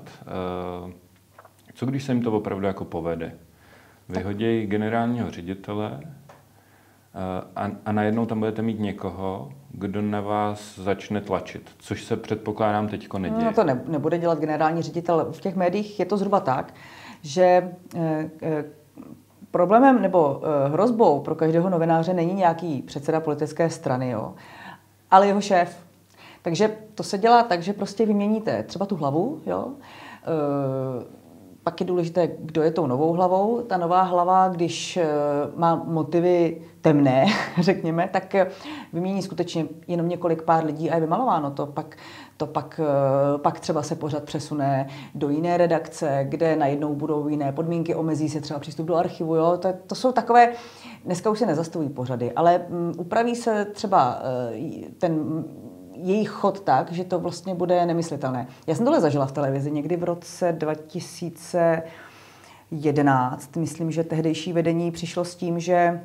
Co když se jim to opravdu jako povede? Vyhodějí generálního ředitele a, a najednou tam budete mít někoho, kdo na vás začne tlačit, což se předpokládám teďko neděje. No to ne, nebude dělat generální ředitel. V těch médiích je to zhruba tak, že eh, eh, problémem nebo eh, hrozbou pro každého novináře není nějaký předseda politické strany, jo, ale jeho šéf. Takže to se dělá tak, že prostě vyměníte třeba tu hlavu, jo, eh, pak je důležité, kdo je tou novou hlavou. Ta nová hlava, když má motivy temné, řekněme, tak vymění skutečně jenom několik pár lidí a je vymalováno. To pak, to pak, pak třeba se pořad přesune do jiné redakce, kde najednou budou jiné podmínky, omezí se třeba přístup do archivu. Jo? To, to jsou takové, dneska už se nezastavují pořady, ale upraví se třeba ten jejich chod tak, že to vlastně bude nemyslitelné. Já jsem tohle zažila v televizi někdy v roce dva tisíce jedenáct. Myslím, že tehdejší vedení přišlo s tím, že,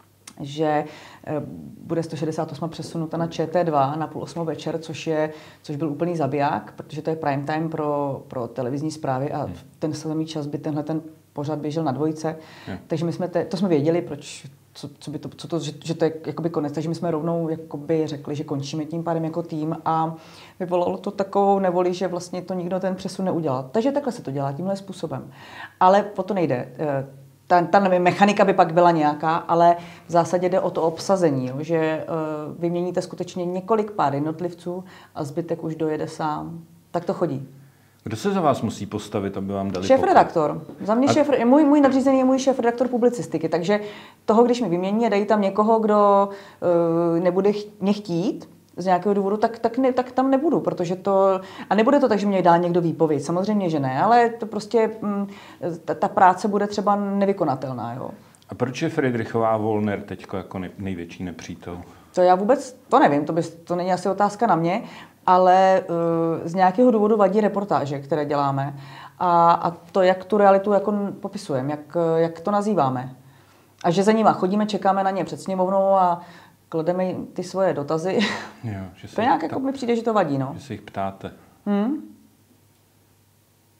že bude sto šedesát osm přesunuta na Č T dva na půl osmou večer, což, je, což byl úplný zabiják, protože to je prime time pro, pro televizní zprávy a v ten samý čas by tenhle ten pořad běžel na dvojce. Hmm. Takže my jsme te, to jsme věděli, proč Co, co by to, co to, že, že to je jakoby konec. Takže my jsme rovnou jakoby řekli, že končíme tím pádem jako tým a vyvolalo to takovou nevoli, že vlastně to nikdo ten přesun neudělal. Takže takhle se to dělá, tímhle způsobem. Ale o to nejde. Ta, ta nevím, mechanika by pak byla nějaká, ale v zásadě jde o to obsazení, jo, že uh, vyměníte skutečně několik pár jednotlivců a zbytek už dojede sám. Tak to chodí. Kdo se za vás musí postavit, aby vám dali šéfredaktor. Za mě a... šéf, můj, můj nadřízený je můj šéfredaktor publicistiky, takže toho, když mi vymění a dají tam někoho, kdo uh, nebude mě chtít z nějakého důvodu, tak, tak, ne, tak tam nebudu, protože to... A nebude to tak, že mě dá někdo výpověď, samozřejmě, že ne, ale to prostě m, ta, ta práce bude třeba nevykonatelná, jo. A proč je Fridrichová a Wollner teďko jako největší nepřítel? To já vůbec, to nevím, to, by, to není asi otázka na mě, ale uh, z nějakého důvodu vadí reportáže, které děláme a, a to, jak tu realitu jako popisujeme, jak, jak to nazýváme. A že za nima chodíme, čekáme na ně před sněmovnou a klademe jim ty svoje dotazy. Jo, že to nějak jako mi přijde, že to vadí, no. Že se jich ptáte. Hmm?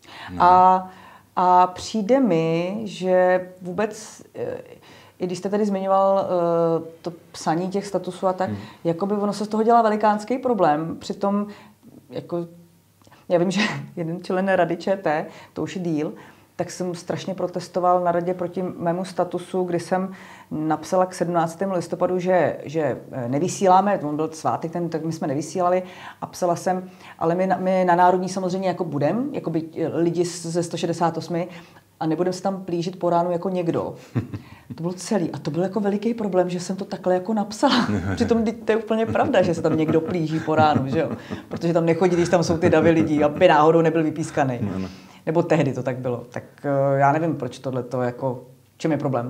No. A, a přijde mi, že vůbec, i když jste tady zmiňoval to psaní těch statusů a tak, hmm. jakoby ono se z toho dělá velikánský problém. Přitom, jako, já vím, že jeden člen Rady ČT, to už je díl, tak jsem strašně protestoval na radě proti mému statusu, kdy jsem napsala k sedmnáctému listopadu, že, že nevysíláme, on byl svátek, ten, tak my jsme nevysílali a psala jsem, ale my, my na národní samozřejmě jako budem, jako by lidi ze sto šedesát osm a nebudeme se tam plížit po ránu jako někdo. To bylo celý. A to byl jako veliký problém, že jsem to takhle jako napsala. Přitom to je úplně pravda, že se tam někdo plíží po ránu, že jo? Protože tam nechodí, když tam jsou ty davy lidí, aby náhodou nebyl vypískaný. Nebo tehdy to tak bylo. Tak já nevím, proč tohle to jako, čem je problém.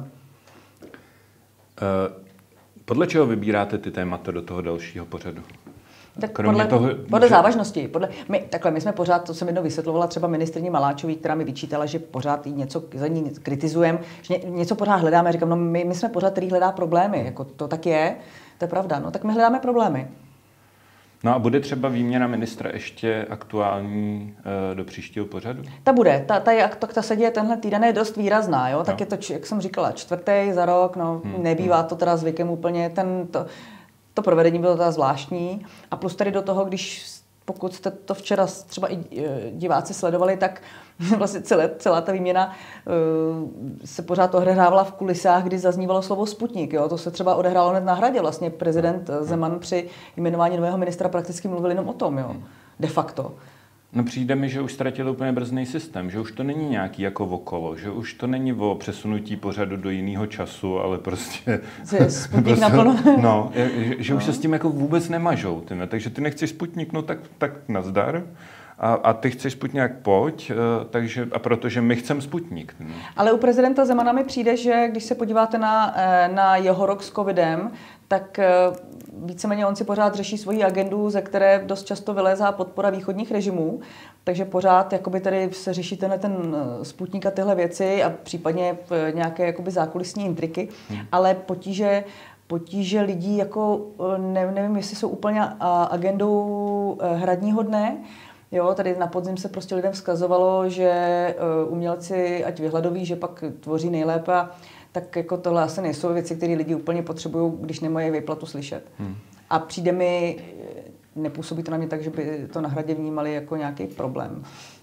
Uh, podle čeho vybíráte ty témata do toho dalšího pořadu? Tak Kromě podle, toho, podle že... závažnosti. Podle, my, takhle, my jsme pořád, to jsem jednou vysvětlovala třeba ministryni Maláčový, která mi vyčítala, že pořád jí něco za ní kritizujeme, že ně, něco pořád hledáme. Říkám, no my, my jsme pořád, který hledá problémy. Jako to tak je, to je pravda. No tak my hledáme problémy. No a bude třeba výměna ministra ještě aktuální e, do příštího pořadu? Ta bude. Ta, ta, je, ta, ta se děje tenhle týden, je dost výrazná. Jo? Tak no. Je to, jak jsem říkala, čtvrtý za rok. No, hmm. Nebývá to teda zvykem úplně. Ten, to, to provedení bylo teda zvláštní. A plus tady do toho, když pokud jste to včera třeba i diváci sledovali, tak vlastně celé, celá ta výměna uh, se pořád odehrávala v kulisách, kdy zaznívalo slovo Sputnik. Jo? To se třeba odehrálo hned na Hradě. Vlastně prezident Zeman při jmenování nového ministra prakticky mluvil jenom o tom. Jo? De facto. No přijde mi, že už ztratil úplně brzný systém, že už to není nějaký jako okolo, že už to není o přesunutí pořadu do jiného času, ale prostě... Sputnik naplno. No, že, že no. Už se s tím jako vůbec nemažou. Ty, ne? Takže ty nechceš Sputnik, no tak, tak nazdar. A, a ty chceš Sputnik, pojď, takže, a protože my chceme Sputnik. Ne? Ale u prezidenta Zemana mi přijde, že když se podíváte na, na jeho rok s covidem, tak víceméně on si pořád řeší svoji agendu, ze které dost často vylézá podpora východních režimů, takže pořád jakoby tady se řeší tenhle ten Sputnik a tyhle věci a případně nějaké jakoby zákulisní intriky, hmm. ale potíže potíže lidí jako, ne, nevím, jestli jsou úplně agendou hradního dne. Jo, tady na podzim se prostě lidem vzkazovalo, že umělci, ať vyhladoví, že pak tvoří nejlépe, tak jako tohle asi nejsou věci, které lidi úplně potřebují, když nemají výplatu slyšet. Hmm. A přijde mi, nepůsobí to na mě tak, že by to na Hradě vnímali jako nějaký problém.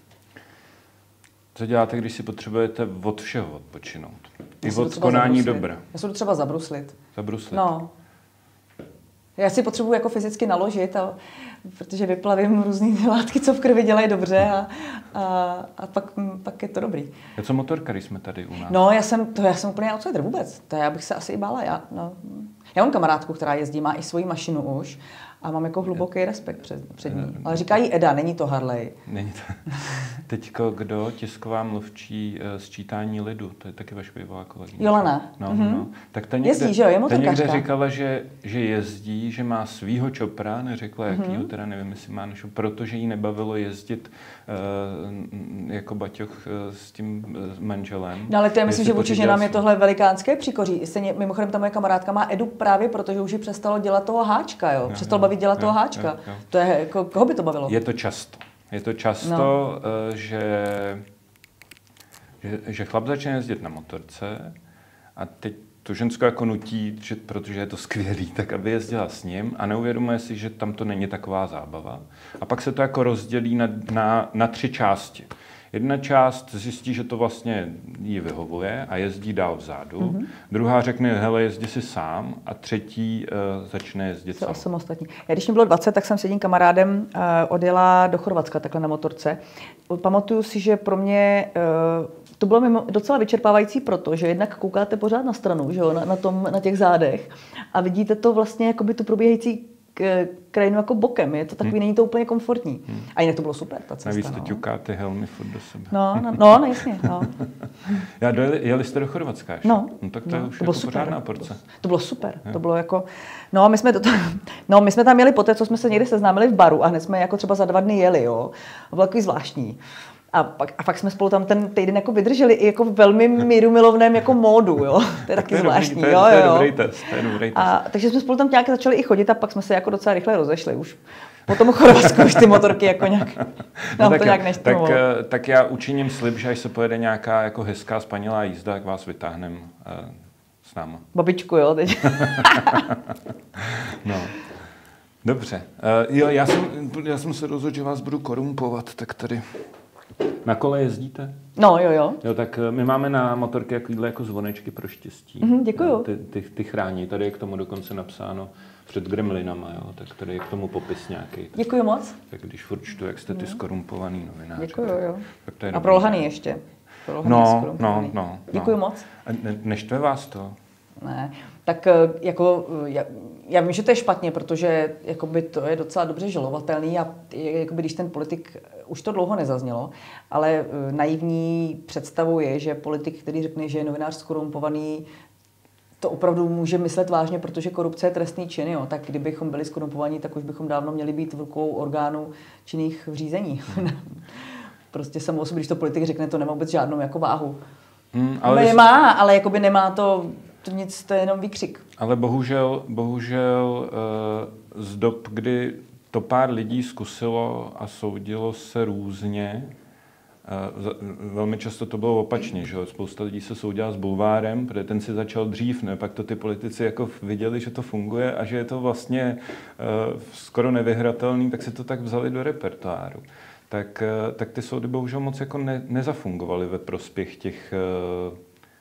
Co děláte, když si potřebujete od všeho odpočinout? I od konání dobra. Já se jdu třeba zabruslit. Zabruslit? No. Já si potřebuji jako fyzicky naložit, a, protože vyplavím různý látky, co v krvi dělají dobře a, a, a pak, pak je to dobrý. A co motorka, když jsme tady u nás? No, já jsem, to, já jsem úplně outsider vůbec. To já bych se asi i bála. Já, no. já mám kamarádku, která jezdí, má i svoji mašinu už a mám jako hluboký respekt před, před ní. Ale říkají Eda, není to Harley. Není to. Teďko kdo? Tisková mluvčí sčítání lidu. To je taky vaše bývalá kolegyně. Jolana. No, mm-hmm. no. Tak ta někde, jezdí, že jo, je motorkářka. Ta někde říkala, že, že jezdí, že má svýho čopra, neřekla jakýho, mm-hmm. teda nevím, jestli má našo, protože jí nebavilo jezdit uh, jako baťoch uh, s tím uh, manželem. No ale to já myslím, že vůči ženám je tohle velikánské příkoří. Stejně, mimochodem ta moje kamarádka má Edu právě, protože už ji přestalo dělat toho háčka, jo. Přestalo bavit dělat jo, toho háčka. Jo, jo. To je, jako, koho by to bavilo? Je to často. Je to často, no. uh, že, že, že chlap začne jezdit na motorce a teď to žensko jako nutí, že, protože je to skvělý, tak aby jezdila s ním a neuvědomuje si, že tam to není taková zábava. A pak se to jako rozdělí na, na, na tři části. Jedna část zjistí, že to vlastně jí vyhovuje a jezdí dál vzadu. Mm-hmm. Druhá řekne, hele, jezdi si sám. A třetí uh, začne jezdit sám. Samostatní. Já když mi bylo dvacet, tak jsem s jedním kamarádem uh, odjela do Chorvatska takhle na motorce. Pamatuju si, že pro mě uh, to bylo mimo, docela vyčerpávající, protože jednak koukáte pořád na stranu, že jo, na, na, tom, na těch zádech a vidíte to vlastně jakoby tu probíhající k, krajinu jako bokem. Je to takový, hmm. není to úplně komfortní. Hmm. A jinak to bylo super, ta cesta. Navíc to no. ťuká ty helmy furt do sebe. No, no, no, no jasně. No. Já dojeli, jeli jste do Chorvatska ještě? No. no. Tak to no, je už to jako super, pořádná porce. To bylo super. Jo. To bylo jako... No my, jsme to, no, my jsme tam jeli poté, co jsme se někdy seznámili v baru a hned jsme jako třeba za dva dny jeli, jo. To bylo takový zvláštní. A, pak, a fakt jsme spolu tam ten týden jako vydrželi i jako v velmi mírumilovném jako módu, jo. To je taky to je zvláštní, dobrý, jo, to je, jo. To je dobrý test, to je dobrý test. A, takže jsme spolu tam nějak začali i chodit a pak jsme se jako docela rychle rozešli už. Po tom Chorvatsku už ty motorky jako nějak, nám no, to tak, nějak neštimoval. Tak, tak já učiním slib, že až se pojede nějaká jako hezká spanilá jízda, tak vás vytáhnem uh, s náma. Babičku, jo, teď. No. Dobře. Uh, jo, já jsem, já jsem se rozhodl, že vás budu korumpovat, tak tady. Na kole jezdíte? No, jo, jo. Jo, tak my máme na motorky takovýhle jako zvonečky pro štěstí. Mm, děkuju. Ty, ty, ty chrání. Tady je k tomu dokonce napsáno před gremlinama, jo, tak tady je k tomu popis nějaký. Děkuji moc. Tak když furt čtu, jak jste ty skorumpovaný novináři. Děkuju, jo. Tak to je a prolhaný ještě. Prolhaný no, no, no. Děkuji no. moc. A ne, neštve vás to? Ne, tak jako, já, já vím, že to je špatně, protože jakoby to je docela dobře žalovatelný a jakoby, když ten politik, už to dlouho nezaznělo, ale naivní představou je, že politik, který řekne, že je novinář skorumpovaný, to opravdu může myslet vážně, protože korupce je trestný čin, jo. Tak kdybychom byli skorumpovaní, tak už bychom dávno měli být v rukou orgánů činných v řízení. Prostě samo o sobě, když to politik řekne, to nemá vůbec žádnou jako váhu. Hmm, ale nemá, jsi... ale jakoby nemá to, to nic, to je jenom výkřik. Ale bohužel, bohužel z dob, kdy to pár lidí zkusilo a soudilo se různě, velmi často to bylo opačně, že spousta lidí se soudila s bulvárem, protože ten si začal dřív, ne? Pak to ty politici jako viděli, že to funguje a že je to vlastně uh, skoro nevyhratelný, tak si to tak vzali do repertoáru. Tak, uh, tak ty soudy bohužel moc jako ne, nezafungovaly ve prospěch těch uh,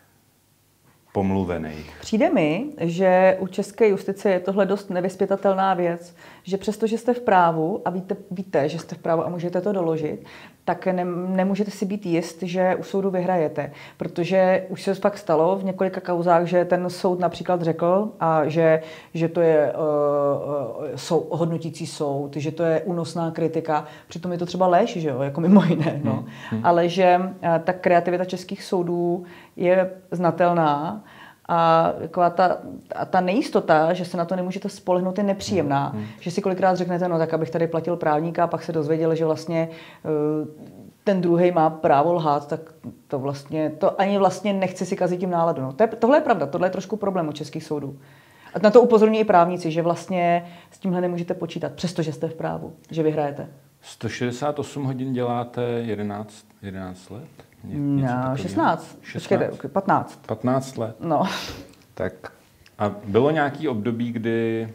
pomluvených. Přijde mi, že u české justice je tohle dost nevyzpytatelná věc, že přesto, že jste v právu a víte, víte, že jste v právu a můžete to doložit, tak ne, nemůžete si být jist, že u soudu vyhrajete. Protože už se fakt stalo v několika kauzách, že ten soud například řekl, a že, že to je uh, sou, hodnotící soud, že to je únosná kritika. Přitom je to třeba lež, že jo, jako mimo jiné. No. Hmm. Hmm. Ale že uh, ta kreativita českých soudů je znatelná a taková ta, a ta nejistota, že se na to nemůžete spolehnout, je nepříjemná. Hmm. Že si kolikrát řeknete, no tak abych tady platil právníka a pak se dozvěděl, že vlastně uh, ten druhej má právo lhát, tak to vlastně, to ani vlastně nechci si kazit tím náladu. No. To je, tohle je pravda, tohle je trošku problém u českých soudů. A na to upozorňují i právníci, že vlastně s tímhle nemůžete počítat, přestože jste v právu, že vyhrajete. sto šedesát osm hodin děláte jedenáct, jedenáct let? Ně, no, šestnáct. Počkejte, patnáct. patnáct let. No. Tak a bylo nějaký období, kdy,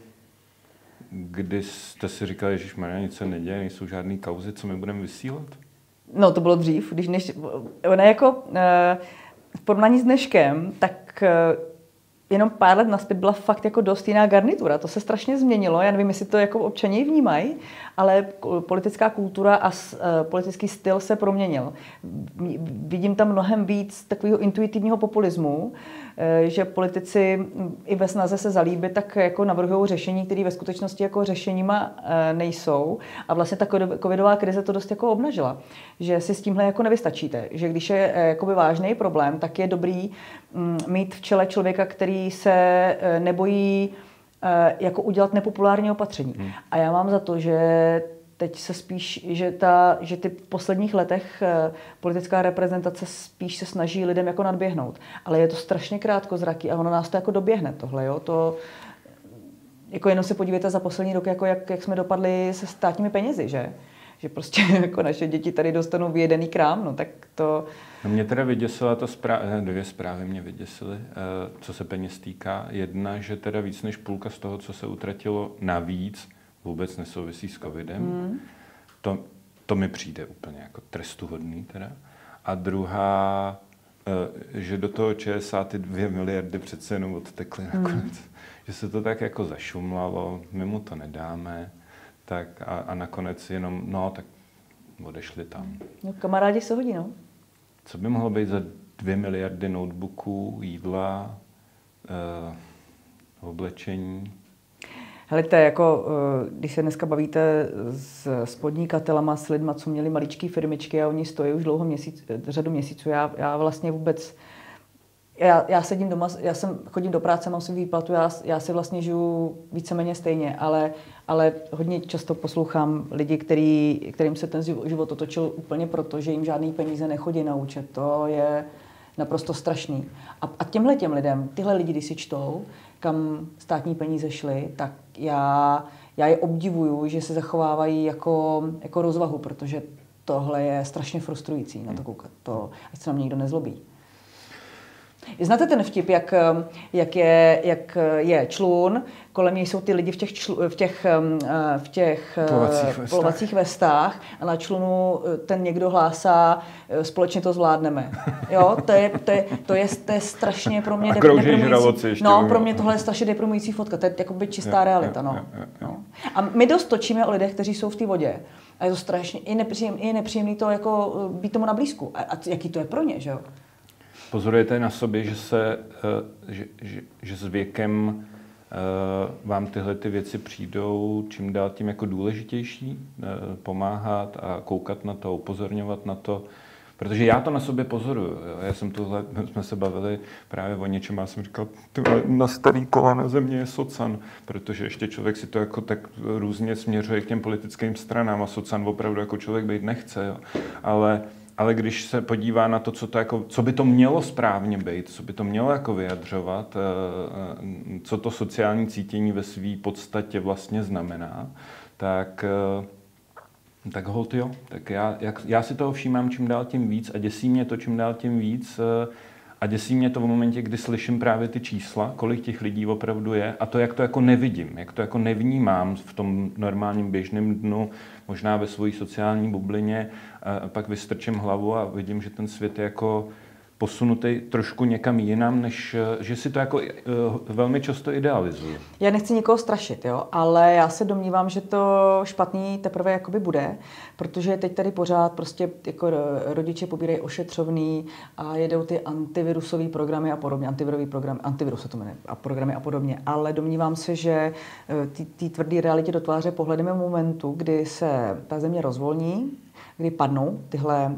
kdy jste si říkali, ježišmarja, nic se neděje, nejsou žádný kauzy, co my budeme vysílat? No, to bylo dřív, když než, ona jako v porovnání s dneškem, tak jenom pár let nazpět byla fakt jako dost jiná garnitura. To se strašně změnilo. Já nevím, jestli to jako občané vnímají, ale politická kultura a politický styl se proměnil. Vidím tam mnohem víc takového intuitivního populismu, že politici i ve snaze se zalíbit, tak jako navrhují řešení, které ve skutečnosti jako řešeníma nejsou. A vlastně ta covidová krize to dost jako obnažila. Že si s tímhle jako nevystačíte. Že když je jakoby vážný problém, tak je dobrý mít v čele člověka, který se nebojí jako udělat nepopulární opatření. Hmm. A já mám za to, že teď se spíš, že, ta, že ty v posledních letech politická reprezentace spíš se snaží lidem jako nadběhnout. Ale je to strašně krátkozraký a ono nás to jako doběhne tohle, jo. To, jako jenom se podívejte za poslední rok, jako jak, jak jsme dopadli se státními penězi, že? Že prostě jako naše děti tady dostanou vyjedený krám, no tak to... No mě teda vyděsila ta zpráva, dvě zprávy mě vyděsily, co se peněz týká. Jedna, že teda víc než půlka z toho, co se utratilo navíc, vůbec nesouvisí s covidem. Hmm. To, to mi přijde úplně jako trestuhodný teda. A druhá, že do toho ČSA ty dvě miliardy přece jenom odtekly nakonec. Hmm. Že se to tak jako zašumlalo, my mu to nedáme. Tak a, a nakonec jenom, no, tak odešli tam. No, kamarádi se hodí, no. Co by mohlo být za dvě miliardy notebooků, jídla, uh, oblečení? Hele, to je jako, když se dneska bavíte s, s podnikatelama, s lidma, co měli maličké firmičky a oni stojí už dlouho měsíc, řadu měsíců. Já, já vlastně vůbec, já, já sedím doma, já jsem, chodím do práce, mám si výplatu, já, já si vlastně žiju víceméně stejně, ale, ale hodně často poslouchám lidi, který, kterým se ten život otočil úplně proto, že jim žádný peníze nechodí na účet. To je naprosto strašný. A, a těmhle těm lidem, tyhle lidi, když si čtou, kam státní peníze šly, tak já, já je obdivuju, že se zachovávají jako, jako rozvahu, protože tohle je strašně frustrující na to koukat. To, ať se na mě nikdo nezlobí. Znáte ten vtip, jak, jak, je, jak je člun, kolem něj jsou ty lidi v těch, člu, v těch, v těch polovacích, polovacích vestách a na člunu ten někdo hlásá, společně to zvládneme. Jo, to je, to je, to je, to je strašně pro mě deprimující. No, pro mě tohle je strašně deprimující fotka, to je jakoby čistá realita. No. No. A my dost točíme o lidech, kteří jsou v té vodě. A je to strašně i nepříjemný, i nepříjemný to jako být tomu na blízku. A, a jaký to je pro ně, že jo? Pozorujete na sobě, že se, že, že, že s věkem vám tyhle ty věci přijdou čím dál tím jako důležitější, pomáhat a koukat na to, upozorňovat na to, protože já to na sobě pozoruju. Já jsem tohle, jsme se bavili právě o něčem, já jsem říkal, na starý kola na země je socan, protože ještě člověk si to jako tak různě směřuje k těm politickým stranám a socan opravdu jako člověk být nechce, jo. Ale Ale když se podívá na to, co, to jako, co by to mělo správně být, co by to mělo jako vyjadřovat, co to sociální cítění ve své podstatě vlastně znamená, tak, tak holt jo. Tak já, jak, já si toho všímám čím dál tím víc a děsí mě to čím dál tím víc. A děsí mě to v momentě, kdy slyším právě ty čísla, kolik těch lidí opravdu je a to, jak to jako nevidím, jak to jako nevnímám v tom normálním běžném dnu, možná ve své sociální bublině, a pak vystrčím hlavu a vidím, že ten svět je jako posunutý trošku někam jinam, než že si to jako velmi často idealizuji. Já nechci nikoho strašit, jo, ale já se domnívám, že to špatný teprve jakoby bude, protože teď tady pořád prostě jako rodiče pobírají ošetřovný a jedou ty antivirusové programy a podobně, antivirový program, antivirus se to jmenuje, a programy a podobně, ale domnívám se, že ty tvrdé realitě do tváře pohledeme momentu, kdy se ta země rozvolní, kdy padnou tyhle,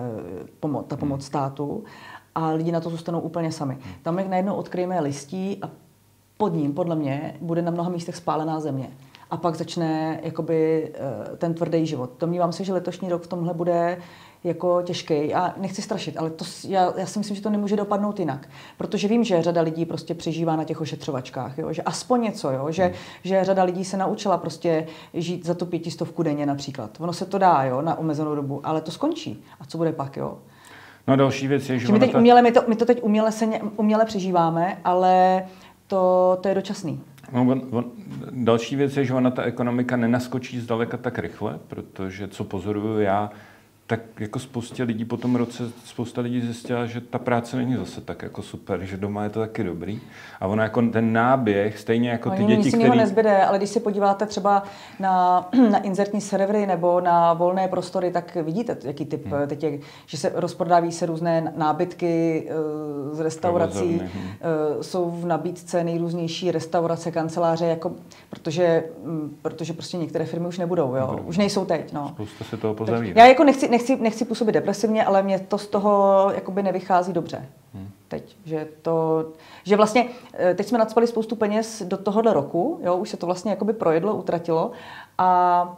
eh, ta pomoc státu a lidi na to zůstanou úplně sami. Tam jak najednou odkryjeme listí a pod ním, podle mě, bude na mnoha místech spálená země. A pak začne jakoby, eh, ten tvrdý život. Domnívám se, že letošní rok v tomhle bude jako těžký. A nechci strašit, ale to, já, já si myslím, že to nemůže dopadnout jinak. Protože vím, že řada lidí prostě přežívá na těch ošetřovačkách. Jo? Že aspoň něco, jo? Že, že řada lidí se naučila prostě žít za tu pětistovku denně například. Ono se to dá, jo? Na omezenou dobu, ale to skončí. A co bude pak, jo? No další věc je, že, že my, teď ta... uměle, my, to, my to teď uměle, se, uměle přežíváme, ale to, to je dočasný. No, on, on, další věc je, že ona ta ekonomika nenaskočí zdaleka tak rychle, protože co pozoruju já, tak jako spoustě lidí po tom roce, spousta lidí zjistila, že ta práce není zase tak jako super, že doma je to taky dobrý. A ono jako ten náběh, stejně jako ty no, děti, který... Nic nezbyde, ale když se podíváte třeba na, na inzertní servery nebo na volné prostory, tak vidíte, jaký typ hmm. teď je, že se rozprodáví se různé nábytky z restaurací, hmm. jsou v nabídce nejrůznější restaurace, kanceláře, jako, protože, protože prostě některé firmy už nebudou, jo? Nebudou. Už nejsou teď. No. Spousta se toho pozavírá. Já jako nechci, nechci, nechci působit depresivně, ale mě to z toho jakoby nevychází dobře. Hmm. Teď, že to, že vlastně teď jsme nacpali spoustu peněz do tohohle roku, jo, už se to vlastně jakoby projedlo, utratilo, a,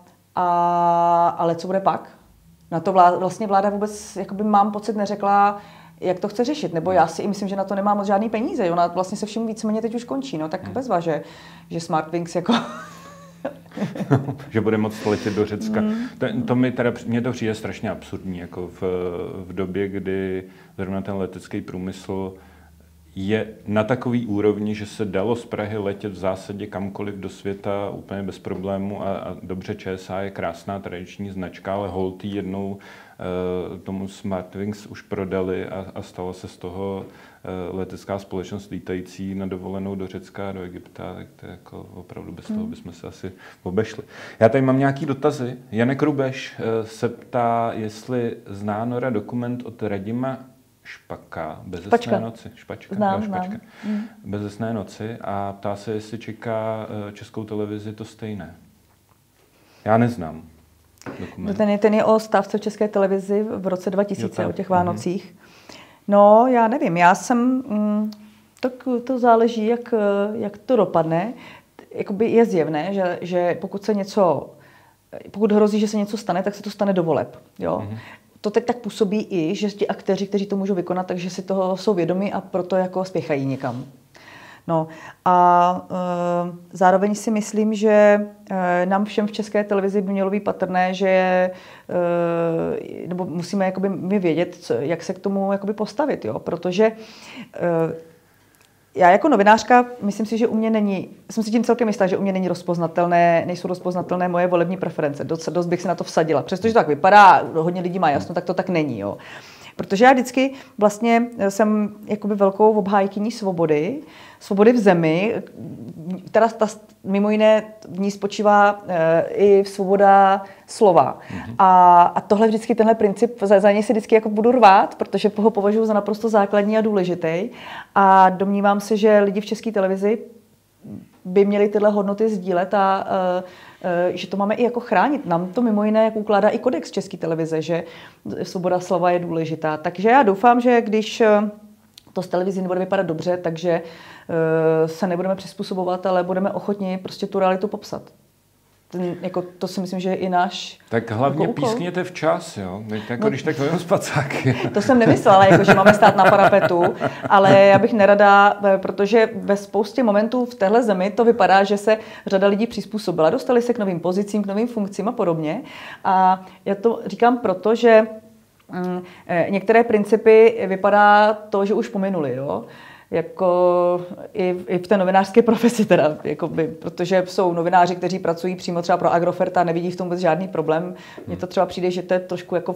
a, ale co bude pak? Na to vláda, vlastně vláda vůbec, jakoby mám pocit, neřekla, jak to chce řešit, nebo já si i myslím, že na to nemá moc žádný peníze, ona vlastně se všemu víceméně teď už končí, no tak hmm. bezva, že, že Smartwings jako... že bude moct letět do Řecka. Mm. To, to mi teda, mně to přijde strašně absurdní, jako v, v době, kdy zrovna ten letecký průmysl je na takový úrovni, že se dalo z Prahy letět v zásadě kamkoliv do světa úplně bez problému a, a dobře ČSA je krásná tradiční značka, ale holt jednou uh, tomu Smartwings už prodali a, a stalo se z toho uh, letecká společnost lítající na dovolenou do Řecka a do Egypta, tak to je jako opravdu bez toho bychom se asi obešli. Já tady mám nějaký dotazy. Janek Rubeš uh, se ptá, jestli zná Nora dokument od Radima Špaka, Bezesné noci. Špačka, znám, jo, špačka. Znám. Bezesné noci a ptá se, jestli čeká Českou televizi to stejné. Já neznám dokument. Ten je, ten je o stávce v České televizi v roce dva tisíce, jo, o těch Vánocích. Mm-hmm. No, já nevím, já jsem, mm, tak to záleží, jak, jak to dopadne. Jakoby je zjevné, že, že pokud se něco, pokud hrozí, že se něco stane, tak se to stane do voleb. Jo? Mm-hmm. to teď tak působí i, že ti aktéři, kteří to můžou vykonat, takže si toho jsou vědomí a proto jako spěchají někam. No a e, zároveň si myslím, že e, nám všem v České televizi by mělo být patrné, že e, nebo musíme jakoby my vědět, co, jak se k tomu jakoby postavit, jo? Protože e, já jako novinářka, myslím si, že u mě není, jsem si tím celkem jistá, že u mě není rozpoznatelné, nejsou rozpoznatelné moje volební preference. Dost, dost bych si na to vsadila. Přestože to tak vypadá, hodně lidí má jasno, tak to tak není, jo. Protože já vždycky vlastně jsem jakoby velkou obhájkyní svobody, svobody v zemi, která ta, mimo jiné v ní spočívá e, i svoboda slova. Mm-hmm. A, a tohle vždycky, tenhle princip, za, za něj si vždycky jako budu rvát, protože ho považuji za naprosto základní a důležitý. A domnívám se, že lidi v České televizi by měli tyhle hodnoty sdílet a e, že to máme i jako chránit. Nám to mimo jiné jako ukládá i kodex České televize, že svoboda slova je důležitá. Takže já doufám, že když to z televizí nebude vypadat dobře, takže e, se nebudeme přizpůsobovat, ale budeme ochotni prostě tu realitu popsat. Ten, jako, to si myslím, že je i náš tak hlavně jako pískněte včas, jo? Jako no, když tak vojím spacáky. To jsem nemyslela, jako, že máme stát na parapetu, ale já bych nerada, protože ve spoustě momentů v téhle zemi to vypadá, že se řada lidí přizpůsobila. Dostali se k novým pozicím, k novým funkcím a podobně. A já to říkám proto, že mm, některé principy vypadá to, že už pominuli, jo? Jako i, i v té novinářské profesi teda, jakoby, protože jsou novináři, kteří pracují přímo třeba pro Agrofert a nevidí v tom vůbec žádný problém. Mně to třeba přijde, že to je trošku jako v,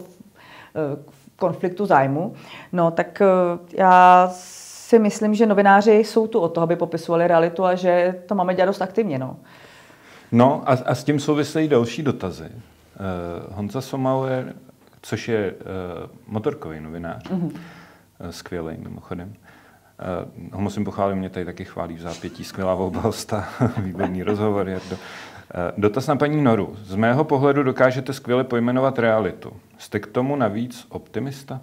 v konfliktu zájmu. No tak já si myslím, že novináři jsou tu o to, aby popisovali realitu a že to máme dělat dost aktivně. No, no a, a s tím souvisejí další dotazy. Uh, Honza Somauer, což je uh, motorkový novinář, mm-hmm. uh, skvělý mimochodem. Uh, ho musím pochválit, mě tady taky chválí v zápětí, skvělá volba hosta, výborný rozhovor, Jardo. Uh, dotaz na paní Noru. Z mého pohledu dokážete skvěle pojmenovat realitu. Jste k tomu navíc optimista?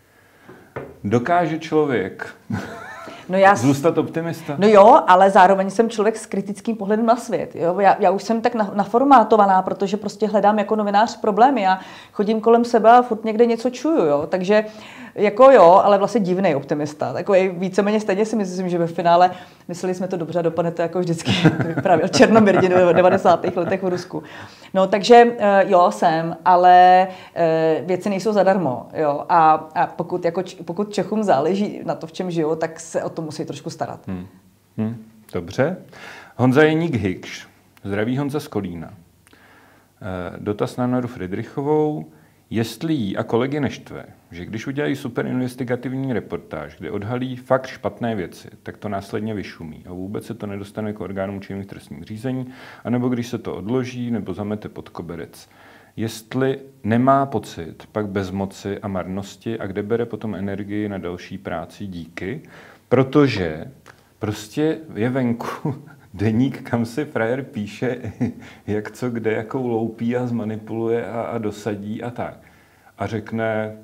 Dokáže člověk no já, zůstat optimista? No jo, ale zároveň jsem člověk s kritickým pohledem na svět. Jo? Já, já už jsem tak naformátovaná, protože prostě hledám jako novinář problémy. Já chodím kolem sebe a furt někde něco čuju. Jo? Takže jako jo, ale vlastně divnej optimista. Takový víceméně stejně si myslím, že ve finále mysleli jsme to dobře a dopadne to jako vždycky vyprávěl Černomyr v devadesátých letech v Rusku. No takže jo, jsem, ale věci nejsou zadarmo. Jo? A, a pokud, jako, pokud Čechům záleží na to, v čem žijou, tak se o to musí trošku starat. Hmm. Hmm. Dobře. Honza Jeník Hikš. Zdraví Honza z Kolína. Dotaz na Noru Fridrichovou. Jestli jí a kolegy neštve, že když udělají super investigativní reportáž, kde odhalí fakt špatné věci, tak to následně vyšumí a vůbec se to nedostane k orgánům činných trestních řízení, anebo když se to odloží nebo zamete pod koberec. Jestli nemá pocit pak bezmoci a marnosti a kde bere potom energii na další práci díky, protože prostě je venku deník, kam si frajer píše, jak co kde, jakou loupí a zmanipuluje a, a dosadí a tak. A řekne,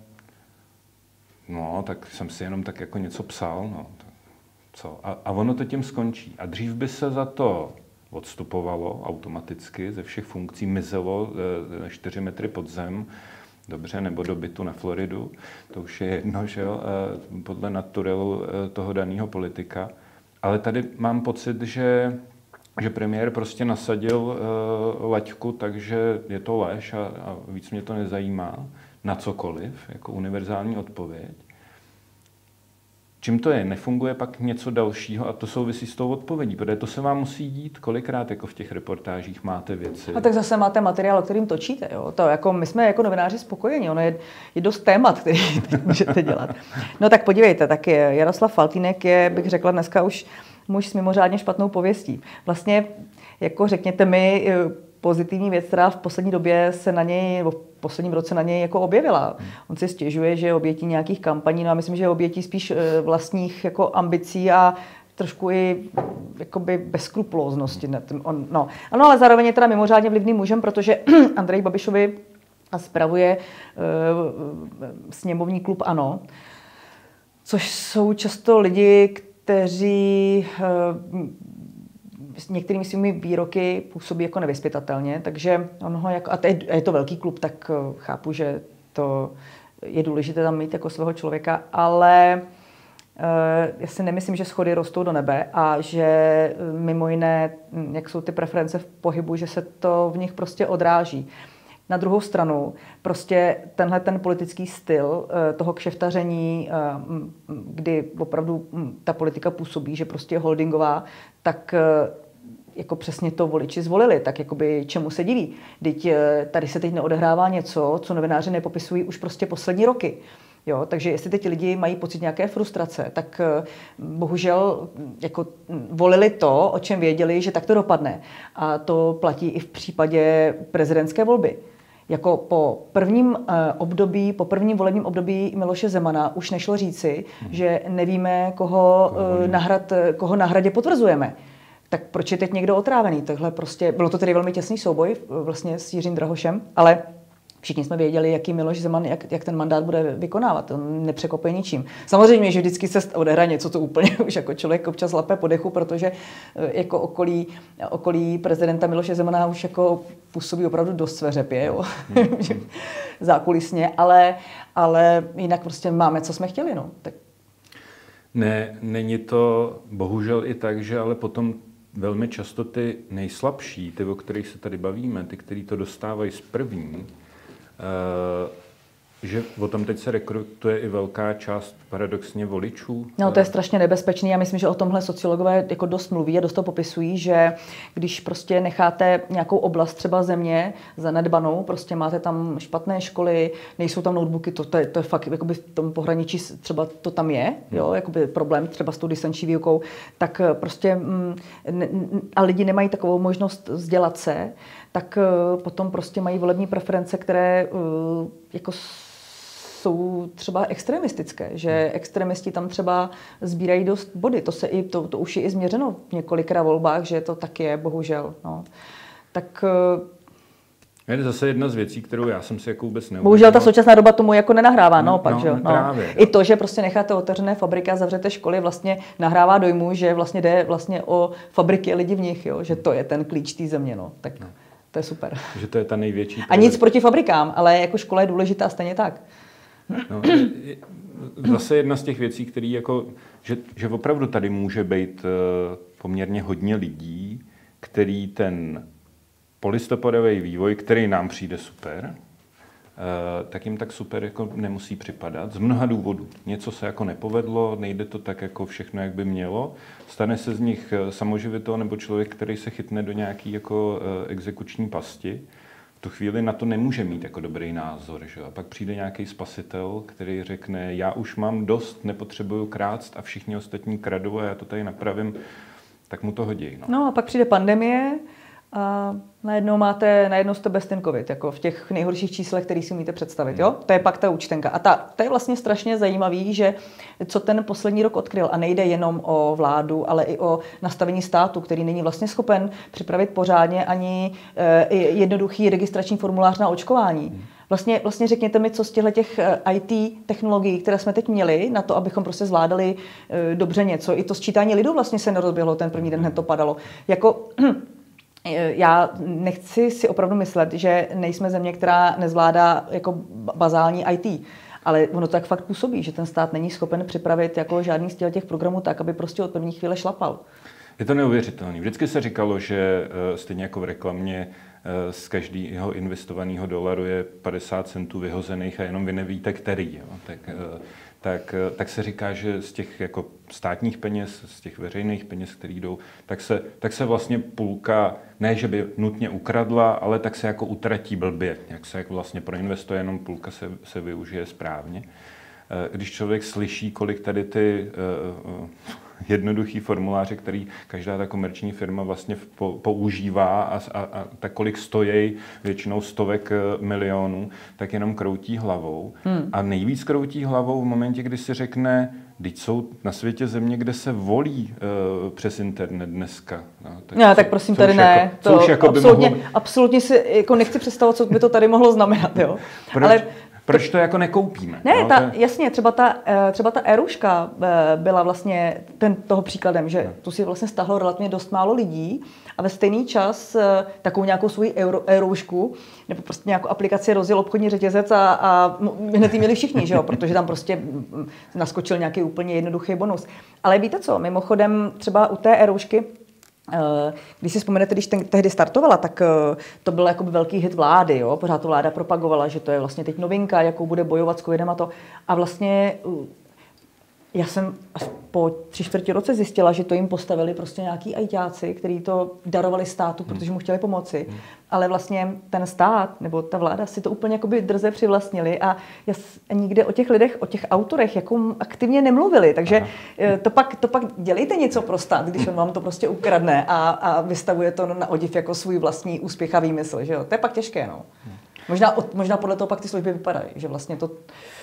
no, tak jsem si jenom tak jako něco psal, no, co. A, a ono to tím skončí. A dřív by se za to odstupovalo automaticky, ze všech funkcí mizelo e, čtyři metry pod zem, dobře, nebo do bytu na Floridu, to už je jedno, že jo, e, podle naturelu e, toho daného politika. Ale tady mám pocit, že, že premiér prostě nasadil uh, laťku, takže je to lež a, a víc mě to nezajímá na cokoliv, jako univerzální odpověď. Čím to je? Nefunguje pak něco dalšího a to souvisí s tou odpovědí, protože to se vám musí dít. Kolikrát jako v těch reportážích máte věci? A tak zase máte materiál, o kterým točíte. Jo? To jako, my jsme jako novináři spokojení. Ono je, je dost témat, který můžete dělat. No tak podívejte, tak je Jaroslav Faltýnek je, bych řekla dneska už muž s mimořádně špatnou pověstí. Vlastně, jako řekněte mi, pozitivní věc, která v poslední době se na něj, nebo v posledním roce na něj jako objevila. On si stěžuje, že je obětí nějakých kampaní, no a myslím, že je obětí spíš vlastních jako ambicí a trošku i jakoby bezskrupulóznosti. On, no. Ano, ale zároveň je teda mimořádně vlivným mužem, protože Andrej Babišovi spravuje uh, sněmovní klub ANO, což jsou často lidi, kteří uh, s některými svými výroky působí jako nevyzpytatelně, takže on ho jako, a je to velký klub, tak chápu, že to je důležité tam mít jako svého člověka, ale já si nemyslím, že schody rostou do nebe a že mimo jiné, jak jsou ty preference v pohybu, že se to v nich prostě odráží. Na druhou stranu, prostě tenhle ten politický styl toho kšeftaření, kdy opravdu ta politika působí, že prostě je holdingová, tak jako přesně to voliči zvolili, tak jakoby čemu se diví. Teď tady se teď neodehrává něco, co novináři nepopisují už prostě poslední roky. Jo, takže jestli teď lidi mají pocit nějaké frustrace, tak bohužel jako volili to, o čem věděli, že tak to dopadne. A to platí i v případě prezidentské volby. Jako po prvním období, po prvním volebním období Miloše Zemana už nešlo říci, hmm. že nevíme, koho, koho, nahrad, koho na hradě potvrzujeme. Tak proč je teď někdo otrávený? Takhle prostě, bylo to tedy velmi těsný souboj vlastně s Jiřím Drahošem, ale všichni jsme věděli, jaký Miloš Zeman, jak, jak ten mandát bude vykonávat. On nepřekopuje ničím. Samozřejmě, že vždycky se odehraje něco, co úplně už jako člověk občas lape po dechu, protože jako okolí, okolí prezidenta Miloše Zemana už jako působí opravdu dost sveřepě, jo. Zákulisně, ale, ale jinak prostě máme, co jsme chtěli, no. Tak. Ne, není to bohužel i tak, že ale potom velmi často ty nejslabší, ty, o kterých se tady bavíme, ty, kteří to dostávají z první, Uh, že o tom teď se rekrutuje i velká část paradoxně voličů. No to je strašně nebezpečný. Já myslím, že o tomhle sociologové jako dost mluví a dost to popisují, že když prostě necháte nějakou oblast třeba země zanedbanou, prostě máte tam špatné školy, nejsou tam notebooky, to, to, je, to je fakt jakoby v tom pohraničí třeba to tam je, jo, jakoby problém třeba s tou distanční výukou, tak prostě mm, ne, a lidi nemají takovou možnost vzdělat se, tak uh, potom prostě mají volební preference, které uh, jako jsou třeba extremistické, že extremisti tam třeba sbírají dost body. To, se i, to, to už je i změřeno v několika volbách, že to tak je, bohužel. No. Tak je zase jedna z věcí, kterou já jsem si jako vůbec neuvědomil. Bohužel ta současná doba tomu jako nenahrává, no, pak, no, že jo. No. Právě, I to, že prostě necháte otevřené fabriky a zavřete školy, vlastně nahrává dojmu, že vlastně jde vlastně o fabriky a lidi v nich, jo, že to je ten klíč té země, no. Tak no. To je super. Že to je ta největší. A nic proti fabrikám, ale jako škola je důležitá stejně tak. No, zase jedna z těch věcí, který jako, že, že opravdu tady může být poměrně hodně lidí, který ten polistopadový vývoj, který nám přijde super, tak jim tak super jako nemusí připadat. Z mnoha důvodů. Něco se jako nepovedlo, nejde to tak jako všechno, jak by mělo. Stane se z nich samoživitel nebo člověk, který se chytne do nějaký jako exekuční pasti. V tu chvíli na to nemůže mít jako dobrý názor. Že? A pak přijde nějaký spasitel, který řekne, já už mám dost, nepotřebuju krást a všichni ostatní kradou a já to tady napravím, tak mu to hodí. No, no a pak přijde pandemie a najednou máte, najednou jste bez ten covid, jako v těch nejhorších číslech, který si umíte představit, jo? To je pak ta účtenka. A ta, to je vlastně strašně zajímavý, že co ten poslední rok odkryl, a nejde jenom o vládu, ale i o nastavení státu, který není vlastně schopen připravit pořádně ani e, jednoduchý registrační formulář na očkování. Vlastně, vlastně řekněte mi, co z těchto těch í té technologií, které jsme teď měli, na to, abychom prostě zvládali e, dobře něco. I to sčítání lidu vlastně se nerozběhlo, ten první den hned to padalo. Jako já nechci si opravdu myslet, že nejsme země, která nezvládá jako bazální í té, ale ono to tak fakt působí, že ten stát není schopen připravit jako žádný z těch programů tak, aby prostě od první chvíle šlapal. Je to neuvěřitelné. Vždycky se říkalo, že stejně jako v reklamě z každého investovaného dolaru je padesát centů vyhozených a jenom vy nevíte, který. Jo. Tak, tak, tak se říká, že z těch jako státních peněz, z těch veřejných peněz, které jdou, tak se, tak se vlastně půlka, ne že by nutně ukradla, ale tak se jako utratí blbě. Jak se jako vlastně proinvestuje, jenom půlka se, se využije správně. Když člověk slyší, kolik tady ty uh, jednoduchý formuláře, který každá ta komerční firma vlastně po, používá a, a, a tak kolik stojí, většinou stovek milionů, tak jenom kroutí hlavou. Hmm. A nejvíc kroutí hlavou v momentě, kdy si řekne, teď jsou na světě země, kde se volí uh, přes internet dneska. No, tak, no, tak prosím, tady ne. Jako, to absolutně, mohlo... absolutně si jako nechci představovat, co by to tady mohlo znamenat. Jo. Proč? Ale Proč to jako nekoupíme? Ne, no, ta, to... jasně, třeba ta, třeba ta Eruška byla vlastně ten, toho příkladem, že no. tu si vlastně stáhlo relativně dost málo lidí a ve stejný čas takovou nějakou svoji Erušku nebo prostě nějakou aplikaci rozjel obchodní řetězec a, a hned ji měli všichni, že jo? Protože tam prostě naskočil nějaký úplně jednoduchý bonus. Ale víte co, mimochodem třeba u té Erušky, když si vzpomenete, když ten, tehdy startovala, tak to byl jakoby velký hit vlády, jo? Pořád to vláda propagovala, že to je vlastně teď novinka, jakou bude bojovat s covidem a to. A vlastně já jsem po tři čtvrtě roce zjistila, že to jim postavili prostě nějaký ajťáci, kteří to darovali státu, protože mu chtěli pomoci. Hmm. Ale vlastně ten stát nebo ta vláda si to úplně jakoby drze přivlastnili a nikde o těch lidech, o těch autorech jako aktivně nemluvili. Takže to pak, to pak dělejte něco pro stát, když on vám to prostě ukradne a, a vystavuje to na odiv jako svůj vlastní úspěch a výmysl. Že jo? To je pak těžké. No. Možná, možná podle toho pak ty služby vypadají, že vlastně to...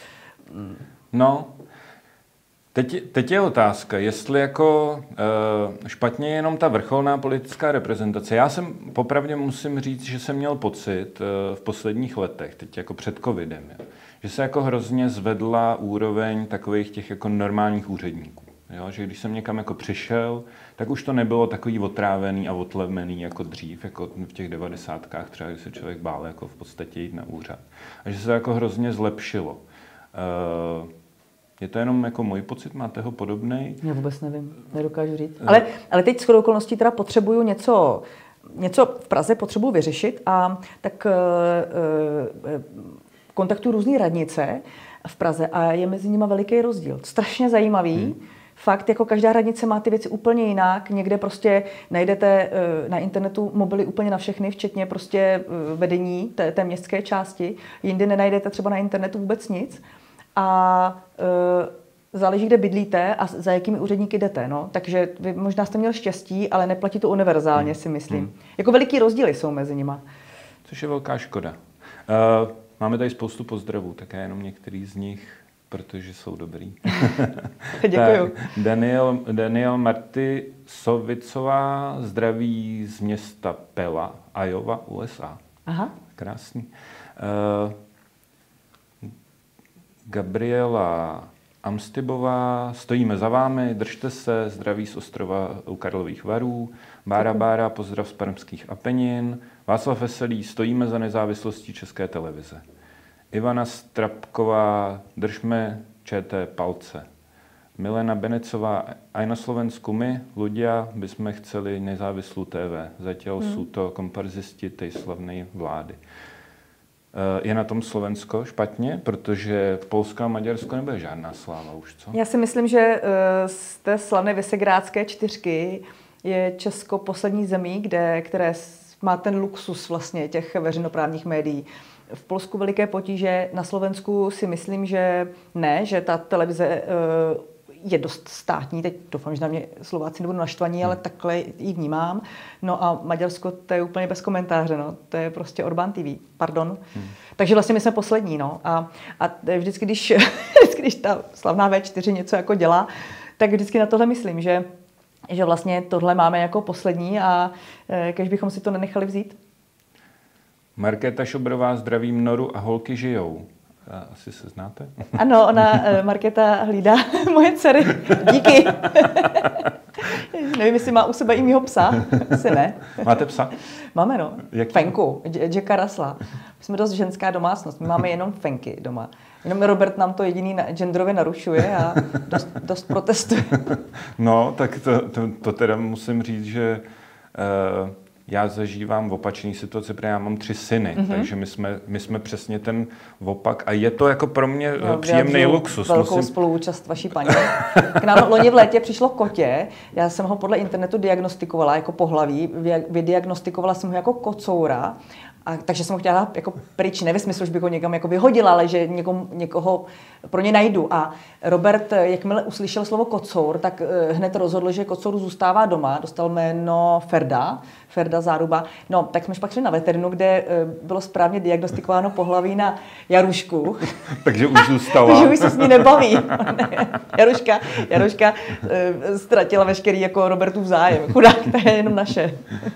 No... Teď, teď je otázka, jestli jako e, špatně je jenom ta vrcholná politická reprezentace. Já jsem popravdě musím říct, že jsem měl pocit e, v posledních letech, teď jako před covidem, je, že se jako hrozně zvedla úroveň takových těch jako normálních úředníků. Jo? Že když jsem někam jako přišel, tak už to nebylo takový otrávený a otlevený jako dřív, jako v těch devadesátkách třeba, kdy se člověk bál jako v podstatě jít na úřad. A že se jako hrozně zlepšilo. E, Je to jenom jako můj pocit? Máte ho podobnej? Já vůbec nevím, nedokážu říct. Ale, ale teď shodou okolností teda potřebuju něco, něco v Praze potřebuju vyřešit a tak e, e, kontaktuju různý radnice v Praze a je mezi nimi veliký rozdíl. Strašně zajímavý. Hmm. Fakt, jako každá radnice má ty věci úplně jinak. Někde prostě najdete e, na internetu mobily úplně na všechny, včetně prostě e, vedení té, té městské části. Jinde nenajdete třeba na internetu vůbec nic. A e, záleží, kde bydlíte a za jakými úředníky jdete. No? Takže vy možná jste měl štěstí, ale neplatí to univerzálně, hmm. si myslím. Hmm. Jako veliký rozdíly jsou mezi nima. Což je velká škoda. Uh, máme tady spoustu pozdravů, tak já jenom některý z nich, protože jsou dobrý. Děkuju. Daniel, Daniel Martisovicová zdraví z města Pella, Iowa, U S A. Aha. Krásný. Uh, Gabriela Amstibová, stojíme za vámi, držte se, zdraví z ostrova u Karlových Varů, Bára Bára, pozdrav z Parmských Apenin, Václav Veselý, stojíme za nezávislostí České televize. Ivana Strapková, držme ČT palce. Milena Benecová, aj na Slovensku my, ľudia, by sme chceli nezávislú té vé. Zatiaľ hmm. sú to komparzisti tej slavnej vlády. Je na tom Slovensko špatně, protože Polsko a Maďarsko nebude žádná sláva už, co? Já si myslím, že z té slavné visegrádské čtyřky je Česko poslední zemí, kde, které má ten luxus vlastně těch veřejnoprávních médií. V Polsku veliké potíže, na Slovensku si myslím, že ne, že ta televize je dost státní, teď doufám, že na mě Slováci nebudou naštvaní, hmm. ale takhle ji vnímám. No a Maďarsko, to je úplně bez komentáře, no. To je prostě Orbán T V, pardon. Hmm. Takže vlastně my jsme poslední, no. A, a vždycky, když, vždycky, když ta slavná vé čtyři něco jako dělá, tak vždycky na tohle myslím, že, že vlastně tohle máme jako poslední a když bychom si to nenechali vzít. Markéta Šobrová, zdravím Noru a holky žijou. Asi se znáte? Ano, ona, Markéta, hlídá moje dcery. Díky. Nevím, jestli má u sebe i mýho psa. Asi ne. Máte psa? Máme, no. Jaký? Fenku, Jacka Russella. My jsme dost ženská domácnost. My máme jenom Fenky doma. Jenom Robert nám to jediný genderově narušuje a dost, dost protestuje. No, tak to, to, to teda musím říct, že uh, já zažívám v opačné situaci, protože já mám tři syny, mm-hmm. takže my jsme, my jsme přesně ten opak a je to jako pro mě no, příjemný luxus. Velkou musím... spoluúčast vaší paní. K nám loni v létě přišlo kotě, já jsem ho podle internetu diagnostikovala jako pohlaví, vydiagnostikovala jsem ho jako kocoura, a, takže jsem ho chtěla jako pryč, ne ve smyslu, že bych ho někam jako vyhodila, ale že někom, někoho pro ně najdu. A Robert, jakmile uslyšel slovo kocour, tak uh, hned rozhodl, že kocour zůstává doma, dostal jméno Ferda, Ferda Záruba. No, tak jsme pak šli na veterinu, kde uh, bylo správně diagnostikováno pohlaví na Jarušku. Takže už zůstala. Takže už se s ní nebaví. Jaruška, Jaruška uh, ztratila veškerý jako Robertův zájem. Chudák, to je jenom naše.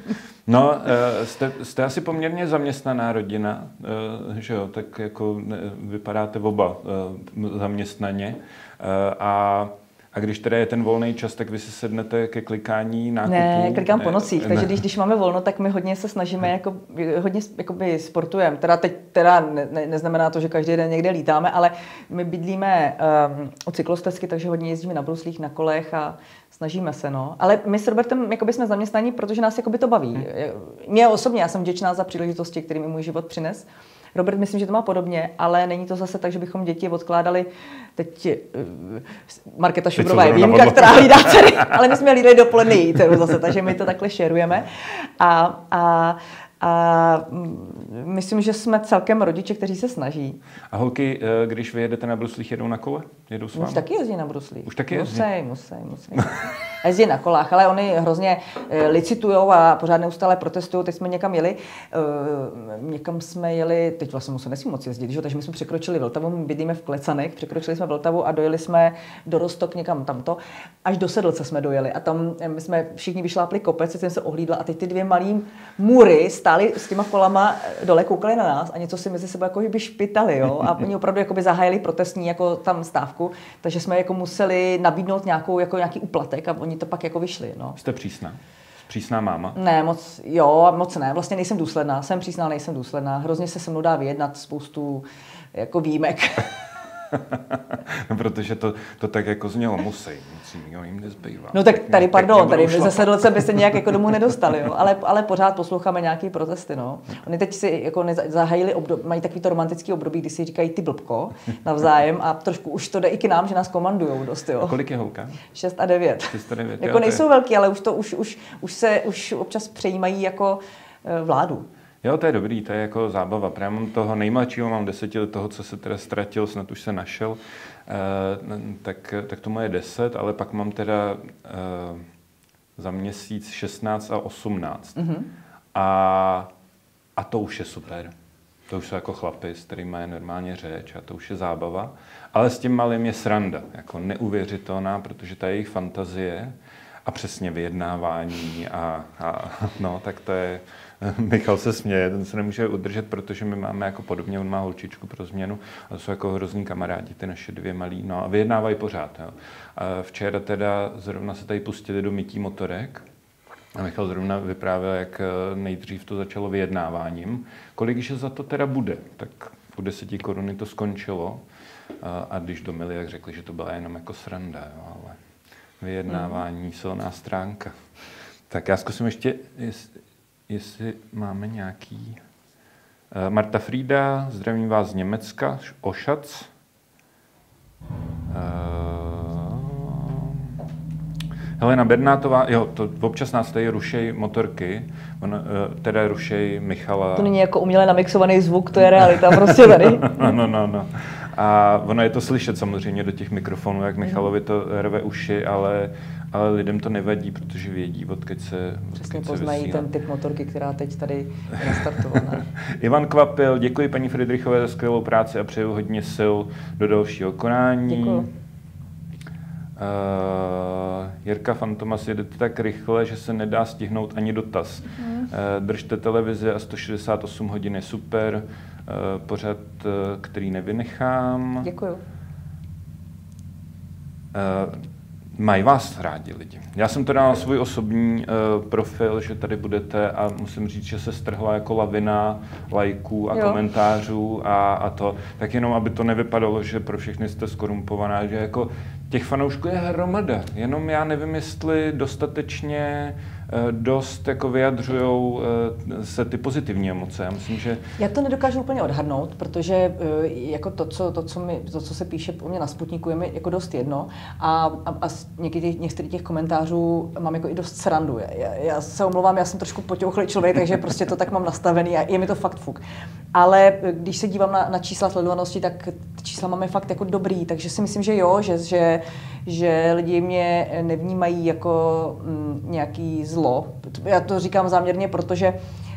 No, jste, jste asi poměrně zaměstnaná rodina, že jo, tak jako vypadáte oba zaměstnaně a A když teda je ten volný čas, tak vy si sednete ke klikání nákupů? Ne, klikám po nocích, ne. takže když, když máme volno, tak my hodně se snažíme, jako, hodně jakoby sportujeme. Teda teď teda ne, ne, neznamená to, že každý den někde lítáme, ale my bydlíme um, u cyklostezky, takže hodně jezdíme na bruslích, na kolech a snažíme se, no. Ale my s Robertem jakoby jsme zaměstnaní, protože nás jakoby to baví. Hmm. Mě osobně, já jsem vděčná za příležitosti, které mi můj život přines. Robert, myslím, že to má podobně, ale není to zase tak, že bychom děti odkládali. Teď uh, Markéta Šubrová je výjimka, která hlídá dcery, ale my jsme hlídali dopoledne její dceru zase, takže my to takhle šerujeme. A, a, a myslím, že jsme celkem rodiče, kteří se snaží. A holky, když vy jedete na bruslích, jedou na kole? Jedou s vámi? Už taky jezdí na bruslích. Už taky jezdí? Musí, musí, musí. Jezdí na kolách, ale oni hrozně licitujou a pořád neustále protestují. Teď jsme někam jeli, uh, někam jsme jeli, teď vlastně musím nesmím moc jezdit, že? Takže my jsme překročili Vltavu, my bydlíme v Klecanech, překročili jsme Vltavu a dojeli jsme do Roztok někam tamto, až do Sedlce jsme dojeli a tam my jsme všichni vyšlápli kopec, jsem se ohlídla a teď ty dvě malý mury stály s těma kolama dole, koukali na nás a něco si mezi sebou jako by špitali, jo? A oni opravdu jakoby zahájili protestní jako tam stávku, takže jsme jako museli nabídnout nějakou, jako nějaký úplatek a oni to pak jako vyšli, no. Jste přísná? Přísná máma? Ne, moc, jo, moc ne. Vlastně nejsem důsledná. Jsem přísná, nejsem důsledná. Hrozně se se mnou dá vyjednat spoustu jako výjimek. No, protože to, to tak jako znělo, musí, musí, jo, jim nezbývá. No tak tady, pardon, tady ze Sedlce by se nějak jako domů nedostali, jo, ale, ale pořád posloucháme nějaký protesty, no. Oni teď si jako zahájili období, mají takový to romantický období, kdy si říkají ty blbko navzájem a trošku už to jde i k nám, že nás komandujou dost, jo. A kolik je holka? Šest a devět. Šest a devět, jako jo, nejsou je... velký, ale už to už, už, už se už občas přejímají jako vládu. Jo, to je dobrý, to je jako zábava. Právě mám toho nejmladšího, mám deset let, toho, co se teda ztratil, snad už se našel, e, tak, tak tomu je deset, ale pak mám teda e, za měsíc šestnáct a osmnáct. Mm-hmm. A, a to už je super. To už jsou jako chlapi, s kterými je normálně řeč a to už je zábava. Ale s tím malým je sranda, jako neuvěřitelná, protože ta jejich fantazie a přesně vyjednávání a, a no, tak to je... Michal se směje, ten se nemůže udržet, protože my máme jako podobně, on má holčičku pro změnu a to jsou jako hrozný kamarádi, ty naše dvě malí, no a vyjednávají pořád. Jo. A včera teda zrovna se tady pustili do mytí motorek a Michal zrovna vyprávěl, jak nejdřív to začalo vyjednáváním. Kolik že za to teda bude? Tak po deseti koruny to skončilo a, a když domili, jak řekli, že to byla jenom jako sranda, jo, ale vyjednávání, silná stránka. Tak já zkusím ještě... Jest, jestli máme nějaký... Uh, Marta Frýda, zdravím vás z Německa, Ošac. Uh, Helena Bernátová, jo, to občas nás tady rušej motorky, on, uh, teda rušej Michala. To není jako uměle namixovaný zvuk, to je realita prostě tady. no, no, no, no. A ono je to slyšet samozřejmě do těch mikrofonů, jak Michalovi to rve uši, ale, ale lidem to nevadí, protože vědí, odkud se Přesně poznají ten typ motorky, která teď tady je nastartovaná. Ivan Kvapil, děkuji paní Friedrichové za skvělou práci a přeju hodně sil do dalšího konání. Děkuji. Uh, Jirka Fantomas, jedete tak rychle, že se nedá stihnout ani dotaz. Mm. Uh, držte televizi a sto šedesát osm hodin je super. Uh, pořad, uh, který nevynechám. Děkuju. Uh, mají vás rádi lidi. Já jsem to dal na svůj osobní uh, profil, že tady budete a musím říct, že se strhla jako lavina lajků a jo. komentářů a, a to. Tak jenom, aby to nevypadalo, že pro všechny jste skorumpovaná, že jako těch fanoušků je hromada. Jenom já nevím, jestli dostatečně dost jako vyjadřujou se ty pozitivní emoce. Já myslím, že... Já to nedokážu úplně odhadnout, protože jako to, co, to, co, mi, to, co se píše u mě na Sputniku, je mi jako dost jedno a, a, a z některých, některých těch komentářů mám jako i dost srandu. Já, já se omlouvám, já jsem trošku potěuchlý člověk, takže prostě to tak mám nastavený a je mi to fakt fuk. Ale když se dívám na, na čísla sledovanosti, tak čísla máme fakt jako dobrý, takže si myslím, že jo, že, že, že lidi mě nevnímají jako mm, nějaký zlo. Já to říkám záměrně, protože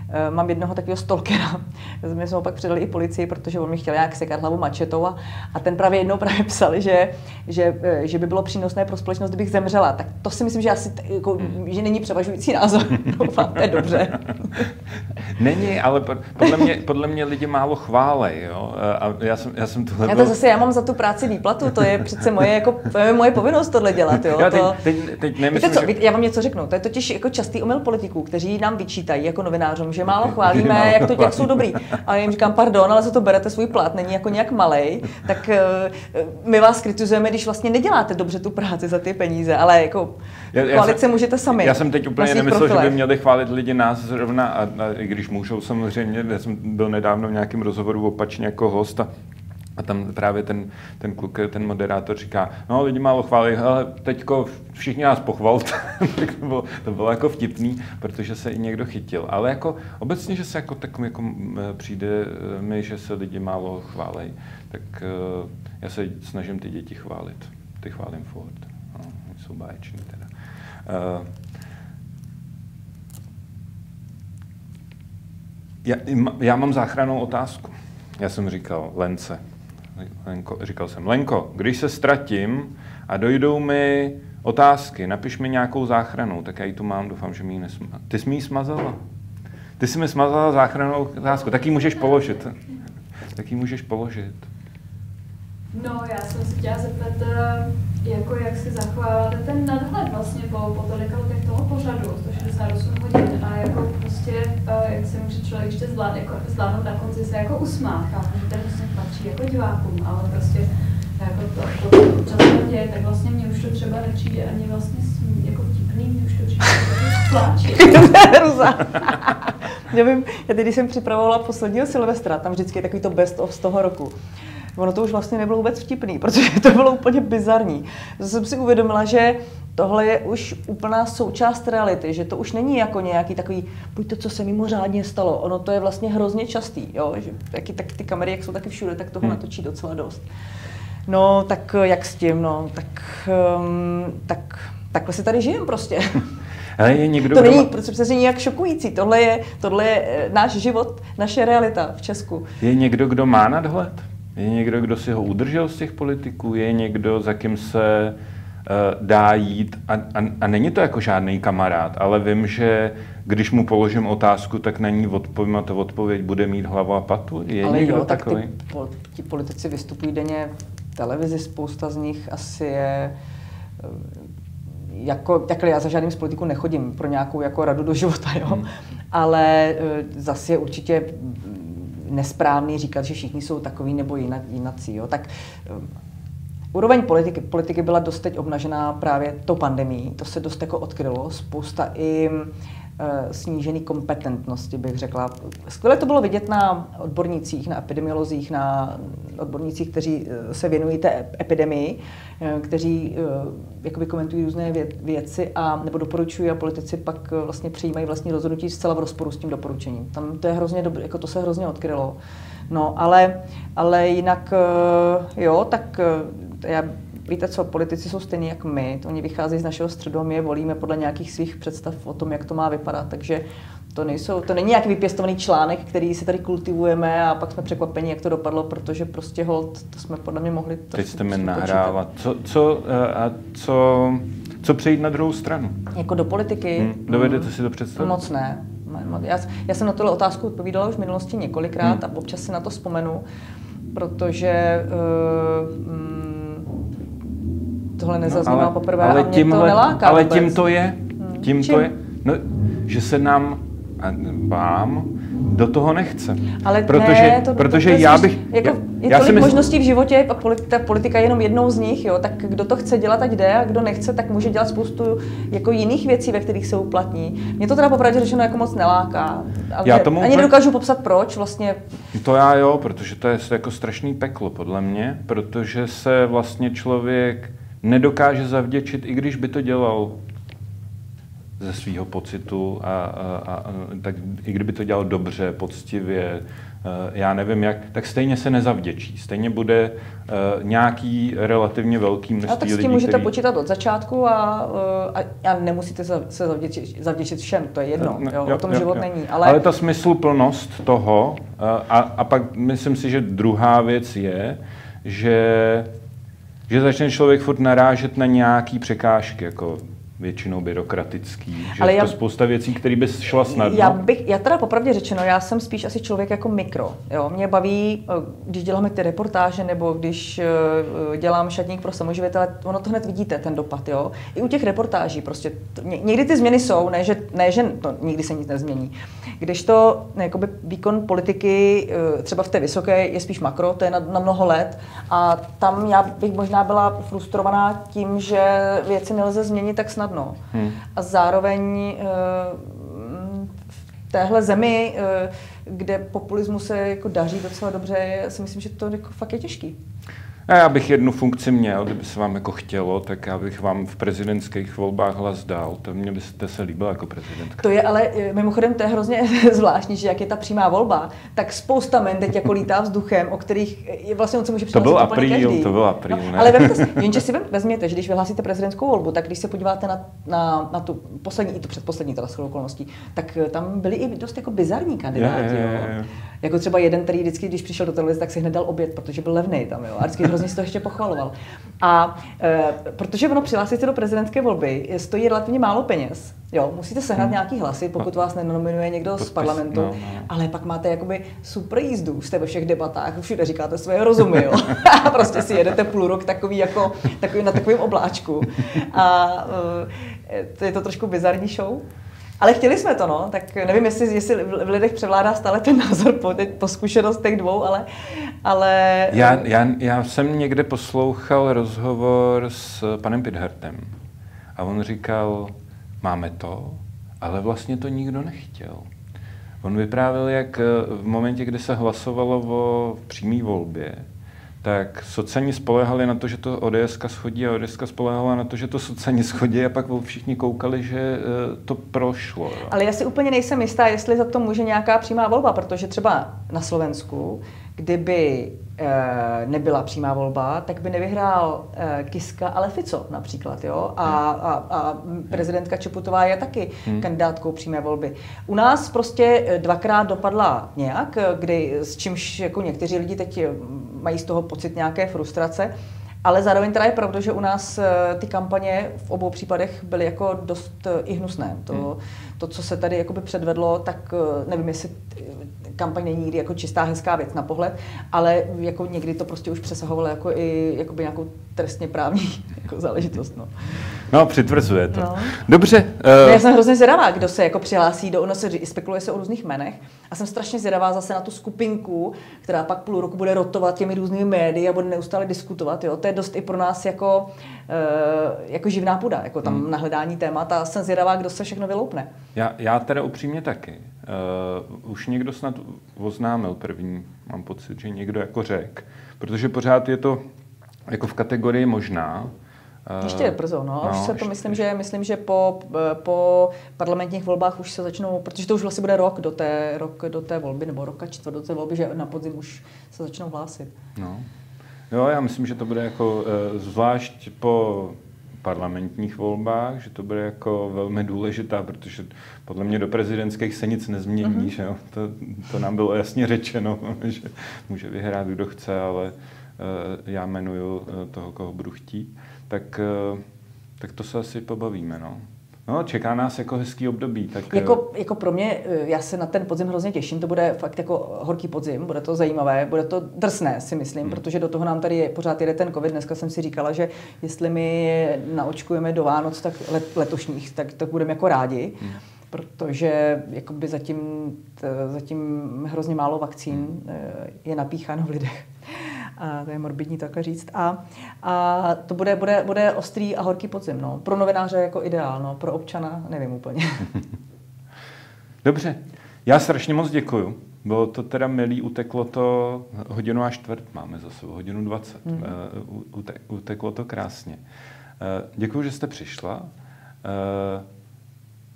mám jednoho takového stalkera. My jsme ho pak předali i policii, protože on mi chtěl nějak sekat hlavu mačetou a, a ten právě jednou právě psal, že, že, že by bylo přínosné pro společnost, kdybych zemřela. Tak to si myslím, že asi jako, že není převažující názor. Doufám, to je dobře. Není, ale podle mě, podle mě lidi málo chválej, jo. A já jsem, já jsem tohle... Já to zase, já mám za tu práci výplatu, to je přece moje, jako, to je moje povinnost tohle dělat, jo. Já teď, to... teď, teď nemyslím, Víte co, že... já vám něco řeknu, to je totiž jako častý omyl politiků, kteří nám vyčítají jako novinářům, že málo chválíme, málo jak, to, jak jsou dobrý. A já jim říkám, pardon, ale za to berete svůj plat, není jako nějak malej, tak uh, my vás kritizujeme, když vlastně neděláte dobře tu práci za ty peníze, ale jako chválit se můžete sami. Já jsem teď úplně nemyslel, profilech. že by měli chválit lidi nás zrovna, a, a i když můžou samozřejmě, já jsem byl nedávno v nějakém rozhovoru opačně jako host a, a tam právě ten, ten kluk, ten moderátor říká, no lidi málo chválí, ale teďko všichni nás pochvalte. Tak to bylo, to bylo jako vtipný, protože se i někdo chytil. Ale jako obecně, že se jako tak jako přijde mi, že se lidi málo chválí, tak uh, já se snažím ty děti chválit. Ty chválím furt. No, jsou báječní teda. Uh, já, já mám záchrannou otázku. Já jsem říkal Lence. Lenko, říkal jsem, Lenko, když se ztratím a dojdou mi otázky, napiš mi nějakou záchranu, tak já ji tu mám, doufám, že mi ji nesmazala. Ty jsi mi ji smazala. Ty jsi mi smazala záchrannou otázku, tak ji můžeš položit. Tak ji můžeš položit. No, já jsem se chtěla zeptat, jako jak si zachováváte ten nadhled vlastně po, po tolika letech toho pořadu, sto šedesát osm hodin, a jako prostě, jak se může člověk ještě zvládnout, jako, zvládnout na konci se jako usmát, chápu, že to vlastně patří jako divákům, ale prostě jako to, to, to často děje, tak vlastně mě už to třeba nepřijde ani vlastně jako vtipný, mě už to přijde jako pláči. Já vím, já teď, když jsem připravovala posledního Silvestra, tam vždycky je takový to best of z toho roku. Ono to už vlastně nebylo vůbec vtipný, protože to bylo úplně bizarní. To jsem si uvědomila, že tohle je už úplná součást reality, že to už není jako nějaký takový, buď to, co se mimořádně stalo. Ono to je vlastně hrozně častý, jo? Že taky, tak ty kamery, jak jsou taky všude, tak toho hmm. natočí docela dost. No, tak jak s tím, no, tak, um, tak takhle si tady žijem prostě. Ale je někdo, to není má... přece nějak šokující, tohle je, tohle je náš život, naše realita v Česku. Je někdo, kdo má nadhled? Je někdo, kdo si ho udržel z těch politiků? Je někdo, za kým se uh, dá jít? A, a, a není to jako žádný kamarád, ale vím, že když mu položím otázku, tak na ní odpovím a to odpověď bude mít hlavu a patu. Je ale někdo jo, tak takový? ty, po, ti politici vystupují denně v televizi, spousta z nich asi je... Jako, takhle já za žádným z politiků nechodím pro nějakou jako radu do života, jo? Hmm. Ale zase je určitě nesprávný říkat, že všichni jsou takový nebo jinací. Jo? Tak um, úroveň politiky, politiky byla dost teď obnažená právě tou pandemií. To se dost jako odkrylo. Spousta i uh, snížený kompetentnosti, bych řekla. Skvěle to bylo vidět na odbornících, na epidemiolozích, na odbornících, kteří se věnují té epidemii, kteří uh, jakoby komentují různé vě- věci a nebo doporučují a politici pak uh, vlastně přijímají vlastní rozhodnutí zcela v rozporu s tím doporučením. Tam to je hrozně dobré, jako to se hrozně odkrylo. No, ale, ale jinak uh, jo, tak uh, já, víte co, politici jsou stejní jak my, oni vycházejí z našeho středu, my je volíme podle nějakých svých představ o tom, jak to má vypadat, takže to, nejsou, to není nějaký vypěstovaný článek, který si tady kultivujeme a pak jsme překvapení, jak to dopadlo, protože prostě hold, to jsme podle mě mohli... Teď jste mi nahrávat. Co, co, a co, co přejít na druhou stranu? Jako do politiky? Hmm. Dovedete si to představit? Moc ne. Já, já jsem na tuhle otázku odpovídala už v minulosti několikrát hmm. a občas si na to vzpomenu, protože uh, mm, tohle nezaznívá no, poprvé ale a mě tímhle, to neláká Ale vůbec. tím to je. Hmm. Tím to je no, že se nám a vám do toho nechce. Ale protože, ne, to, protože to, to, já bych... Jako, já, je já tolik mysl... možností v životě a politika, politika je jenom jednou z nich, jo, tak kdo to chce dělat, ať jde a kdo nechce, tak může dělat spoustu jako jiných věcí, ve kterých se uplatní. Mě to teda popravdě řečeno jako moc neláká. Ale já tomu ani úplně... nedokážu popsat proč vlastně. To já jo, protože to je jako strašný peklo podle mě, protože se vlastně člověk nedokáže zavděčit, i když by to dělal ze svého pocitu a, a, a, a tak i kdyby to dělal dobře, poctivě, já nevím jak, tak stejně se nezavděčí. Stejně bude uh, nějaký relativně velký množství lidí, a tak s tím lidí, můžete který... počítat od začátku a, a, a nemusíte se zavděčit, zavděčit všem, to je jedno, no, jo, jo, o tom jo, život jo. není. Ale... ale ta smysluplnost toho a, a pak myslím si, že druhá věc je, že, že začne člověk furt narážet na nějaký překážky, jako většinou byrokratický, že ale je já, to spousta věcí, které by šla snadno. Já, bych, já teda popravdě řečeno, já jsem spíš asi člověk jako mikro. Jo? Mě baví, když děláme ty reportáže nebo když dělám šatník pro samoživitele, ono to hned vidíte, ten dopad. Jo? I u těch reportáží prostě, někdy ty změny jsou, ne že, ne, že to nikdy se nic nezmění. Když to jakoby výkon politiky třeba v té vysoké je spíš makro, to je na, na mnoho let a tam já bych možná byla frustrovaná tím, že věci nelze změnit tak snadno. Hmm. A zároveň v téhle zemi, kde populismu se jako daří docela dobře, já si myslím, že to jako fakt je těžký. A já bych jednu funkci měl, kdyby se vám jako chtělo, tak já bych vám v prezidentských volbách hlas dal. To mě byste se líbila jako prezidentka. To je ale, mimochodem, to je hrozně zvláštní, že jak je ta přímá volba, tak spousta men teď jako lítá vzduchem, o kterých je vlastně on se může přihlásit úplně každý. To byl apríl, to byl apríl, ne? No, ale vemte, jenže si vezměte, že když vyhlásíte prezidentskou volbu, tak když se podíváte na, na, na tu poslední, i tu předposlední teda shodou okolností, tak tam byli i dost jako bizarní kandidáti. Je, je, je, je. Jako třeba jeden, který vždycky, když přišel do televize, tak si hned dal oběd, protože byl levnej tam, jo. A vždycky hrozně si to ještě pochvaloval. A e, protože ono přihlásit se do prezidentské volby stojí relativně málo peněz, jo, musíte sehnat hmm. nějaký hlasy, pokud vás nenominuje někdo Podpis, z parlamentu, no, no. ale pak máte jakoby super jízdu, jste ve všech debatách, všude říkáte svoje rozumy, jo. A prostě si jedete půl rok takový jako, takový, na takovém obláčku. A e, to je to trošku bizarní show. Ale chtěli jsme to, no, tak nevím, jestli, jestli v lidech převládá stále ten názor po, po zkušenostech dvou, ale... ale... Já, já, já jsem někde poslouchal rozhovor s panem Pidhartem a on říkal, máme to, ale vlastně to nikdo nechtěl. On vyprávěl, jak v momentě, kdy se hlasovalo o přímé volbě, tak socani spolehali na to, že to O D S ka schodí a O D S ka spolehala na to, že to socani schodí a pak všichni koukali, že to prošlo. Jo. Ale já si úplně nejsem jistá, jestli za to může nějaká přímá volba, protože třeba na Slovensku, kdyby e, nebyla přímá volba, tak by nevyhrál e, Kiska, ale Fico například. Jo? A, a, a prezidentka Čaputová je taky hmm. kandidátkou přímé volby. U nás prostě dvakrát dopadla nějak, kdy, s čímž jako někteří lidi teď mají z toho pocit nějaké frustrace, ale zároveň teda je pravda, že u nás ty kampaně v obou případech byly jako dost i hnusné. To, hmm. to co se tady jakoby předvedlo, tak nevím, jestli kampaň není nikdy jako čistá, hezká věc na pohled, ale jako někdy to prostě už přesahovalo jako i jakoby nějakou trestně právní jako záležitost. No, no přitvrzuje to. No. Dobře. Uh... Já jsem hrozně zvědavá, kdo se jako přihlásí do, ono se spekuluje se o různých jménech a jsem strašně zvědavá zase na tu skupinku, která pak půl roku bude rotovat těmi různými médii a bude neustále diskutovat. Jo? To je dost i pro nás jako, uh, jako živná půda, jako tam hmm. na hledání témat a jsem zvědavá, kdo se všechno vyloupne. Já, já teda upřímně taky. Uh, už někdo snad oznámil první, mám pocit, že někdo jako řekl, protože pořád je to jako v kategorii možná. Ještě je brzo, no. no už se to ještě, myslím, že myslím, že po, po parlamentních volbách už se začnou, protože to už vlastně bude rok do té, rok do té volby, nebo roka čtvrt do té volby, že na podzim už se začnou hlásit. No. Jo, já myslím, že to bude jako zvlášť po parlamentních volbách, že to bude jako velmi důležitá, protože podle mě do prezidentských se nic nezmění, mm-hmm. že jo? To, to nám bylo jasně řečeno, že může vyhrát, kdo chce, ale uh, já jmenuju uh, toho, koho budu chtít. Tak, uh, tak to se asi pobavíme, no. No, čeká nás jako hezký období. Tak... Jako, jako pro mě, já se na ten podzim hrozně těším, to bude fakt jako horký podzim, bude to zajímavé, bude to drsné, si myslím, hmm. protože do toho nám tady je, pořád jede ten covid. Dneska jsem si říkala, že jestli my naočkujeme do Vánoc tak let, letošních, tak to budeme jako rádi, hmm. protože jakoby zatím, zatím hrozně málo vakcín hmm. je napícháno v lidech. A to je morbidní takhle říct. A, a to bude, bude, bude ostrý a horký podzim. No. Pro novináře jako ideál, no. Pro občana nevím úplně. Dobře. Já strašně moc děkuju. Bylo to teda milý, uteklo to hodinu a čtvrt, máme zase hodinu dvacet. Mm. Uteklo to krásně. Děkuju, že jste přišla.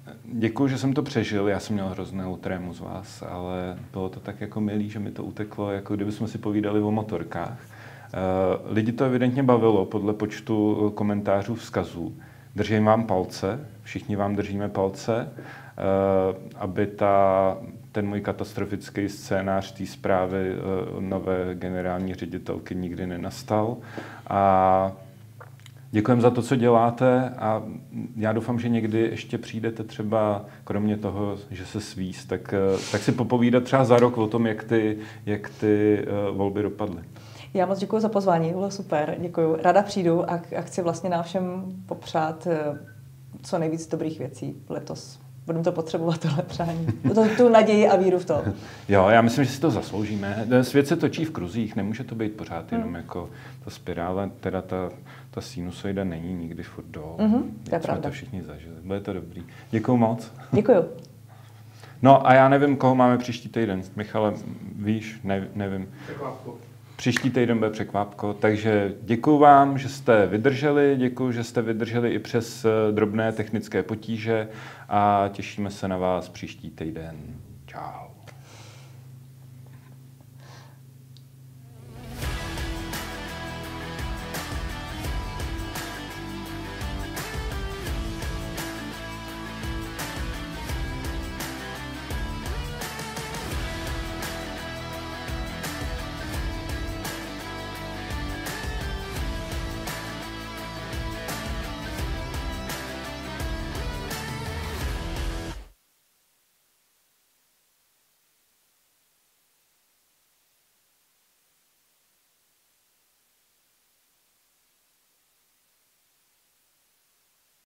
děkuju, že jsem to přežil. Já jsem měl hroznou trému z vás, ale bylo to tak jako milý, že mi to uteklo, jako kdybychom si povídali o motorkách. Uh, lidi to evidentně bavilo podle počtu komentářů, vzkazů. Držím vám palce, všichni vám držíme palce, uh, aby ta, ten můj katastrofický scénář té zprávy uh, nové generální ředitelky nikdy nenastal. A děkujeme za to, co děláte a já doufám, že někdy ještě přijdete třeba, kromě toho, že se svíst, tak, tak si popovídat třeba za rok o tom, jak ty, jak ty uh, volby dopadly. Já moc děkuji za pozvání, bylo super, děkuji. Ráda přijdu a, a chci vlastně nám všem popřát uh, co nejvíc dobrých věcí letos. Budeme to potřebovat, tohle přání. To, tu naději a víru v to. Jo, já myslím, že si to zasloužíme. Svět se točí v kruzích, nemůže to být pořád jenom hmm. jako ta spirála, teda ta, ta sinusoida není nikdy furt dol. Mm-hmm, to je jsme to všichni zažili. Bude to dobrý. Děkuju moc. Děkuju. No a já nevím, koho máme příští týden. Michale, víš? Ne, nevím. Překvápko. Příští týden bude překvápko, takže děkuju vám, že jste vydrželi, děkuju, že jste vydrželi i přes drobné technické potíže a těšíme se na vás příští týden. Čau.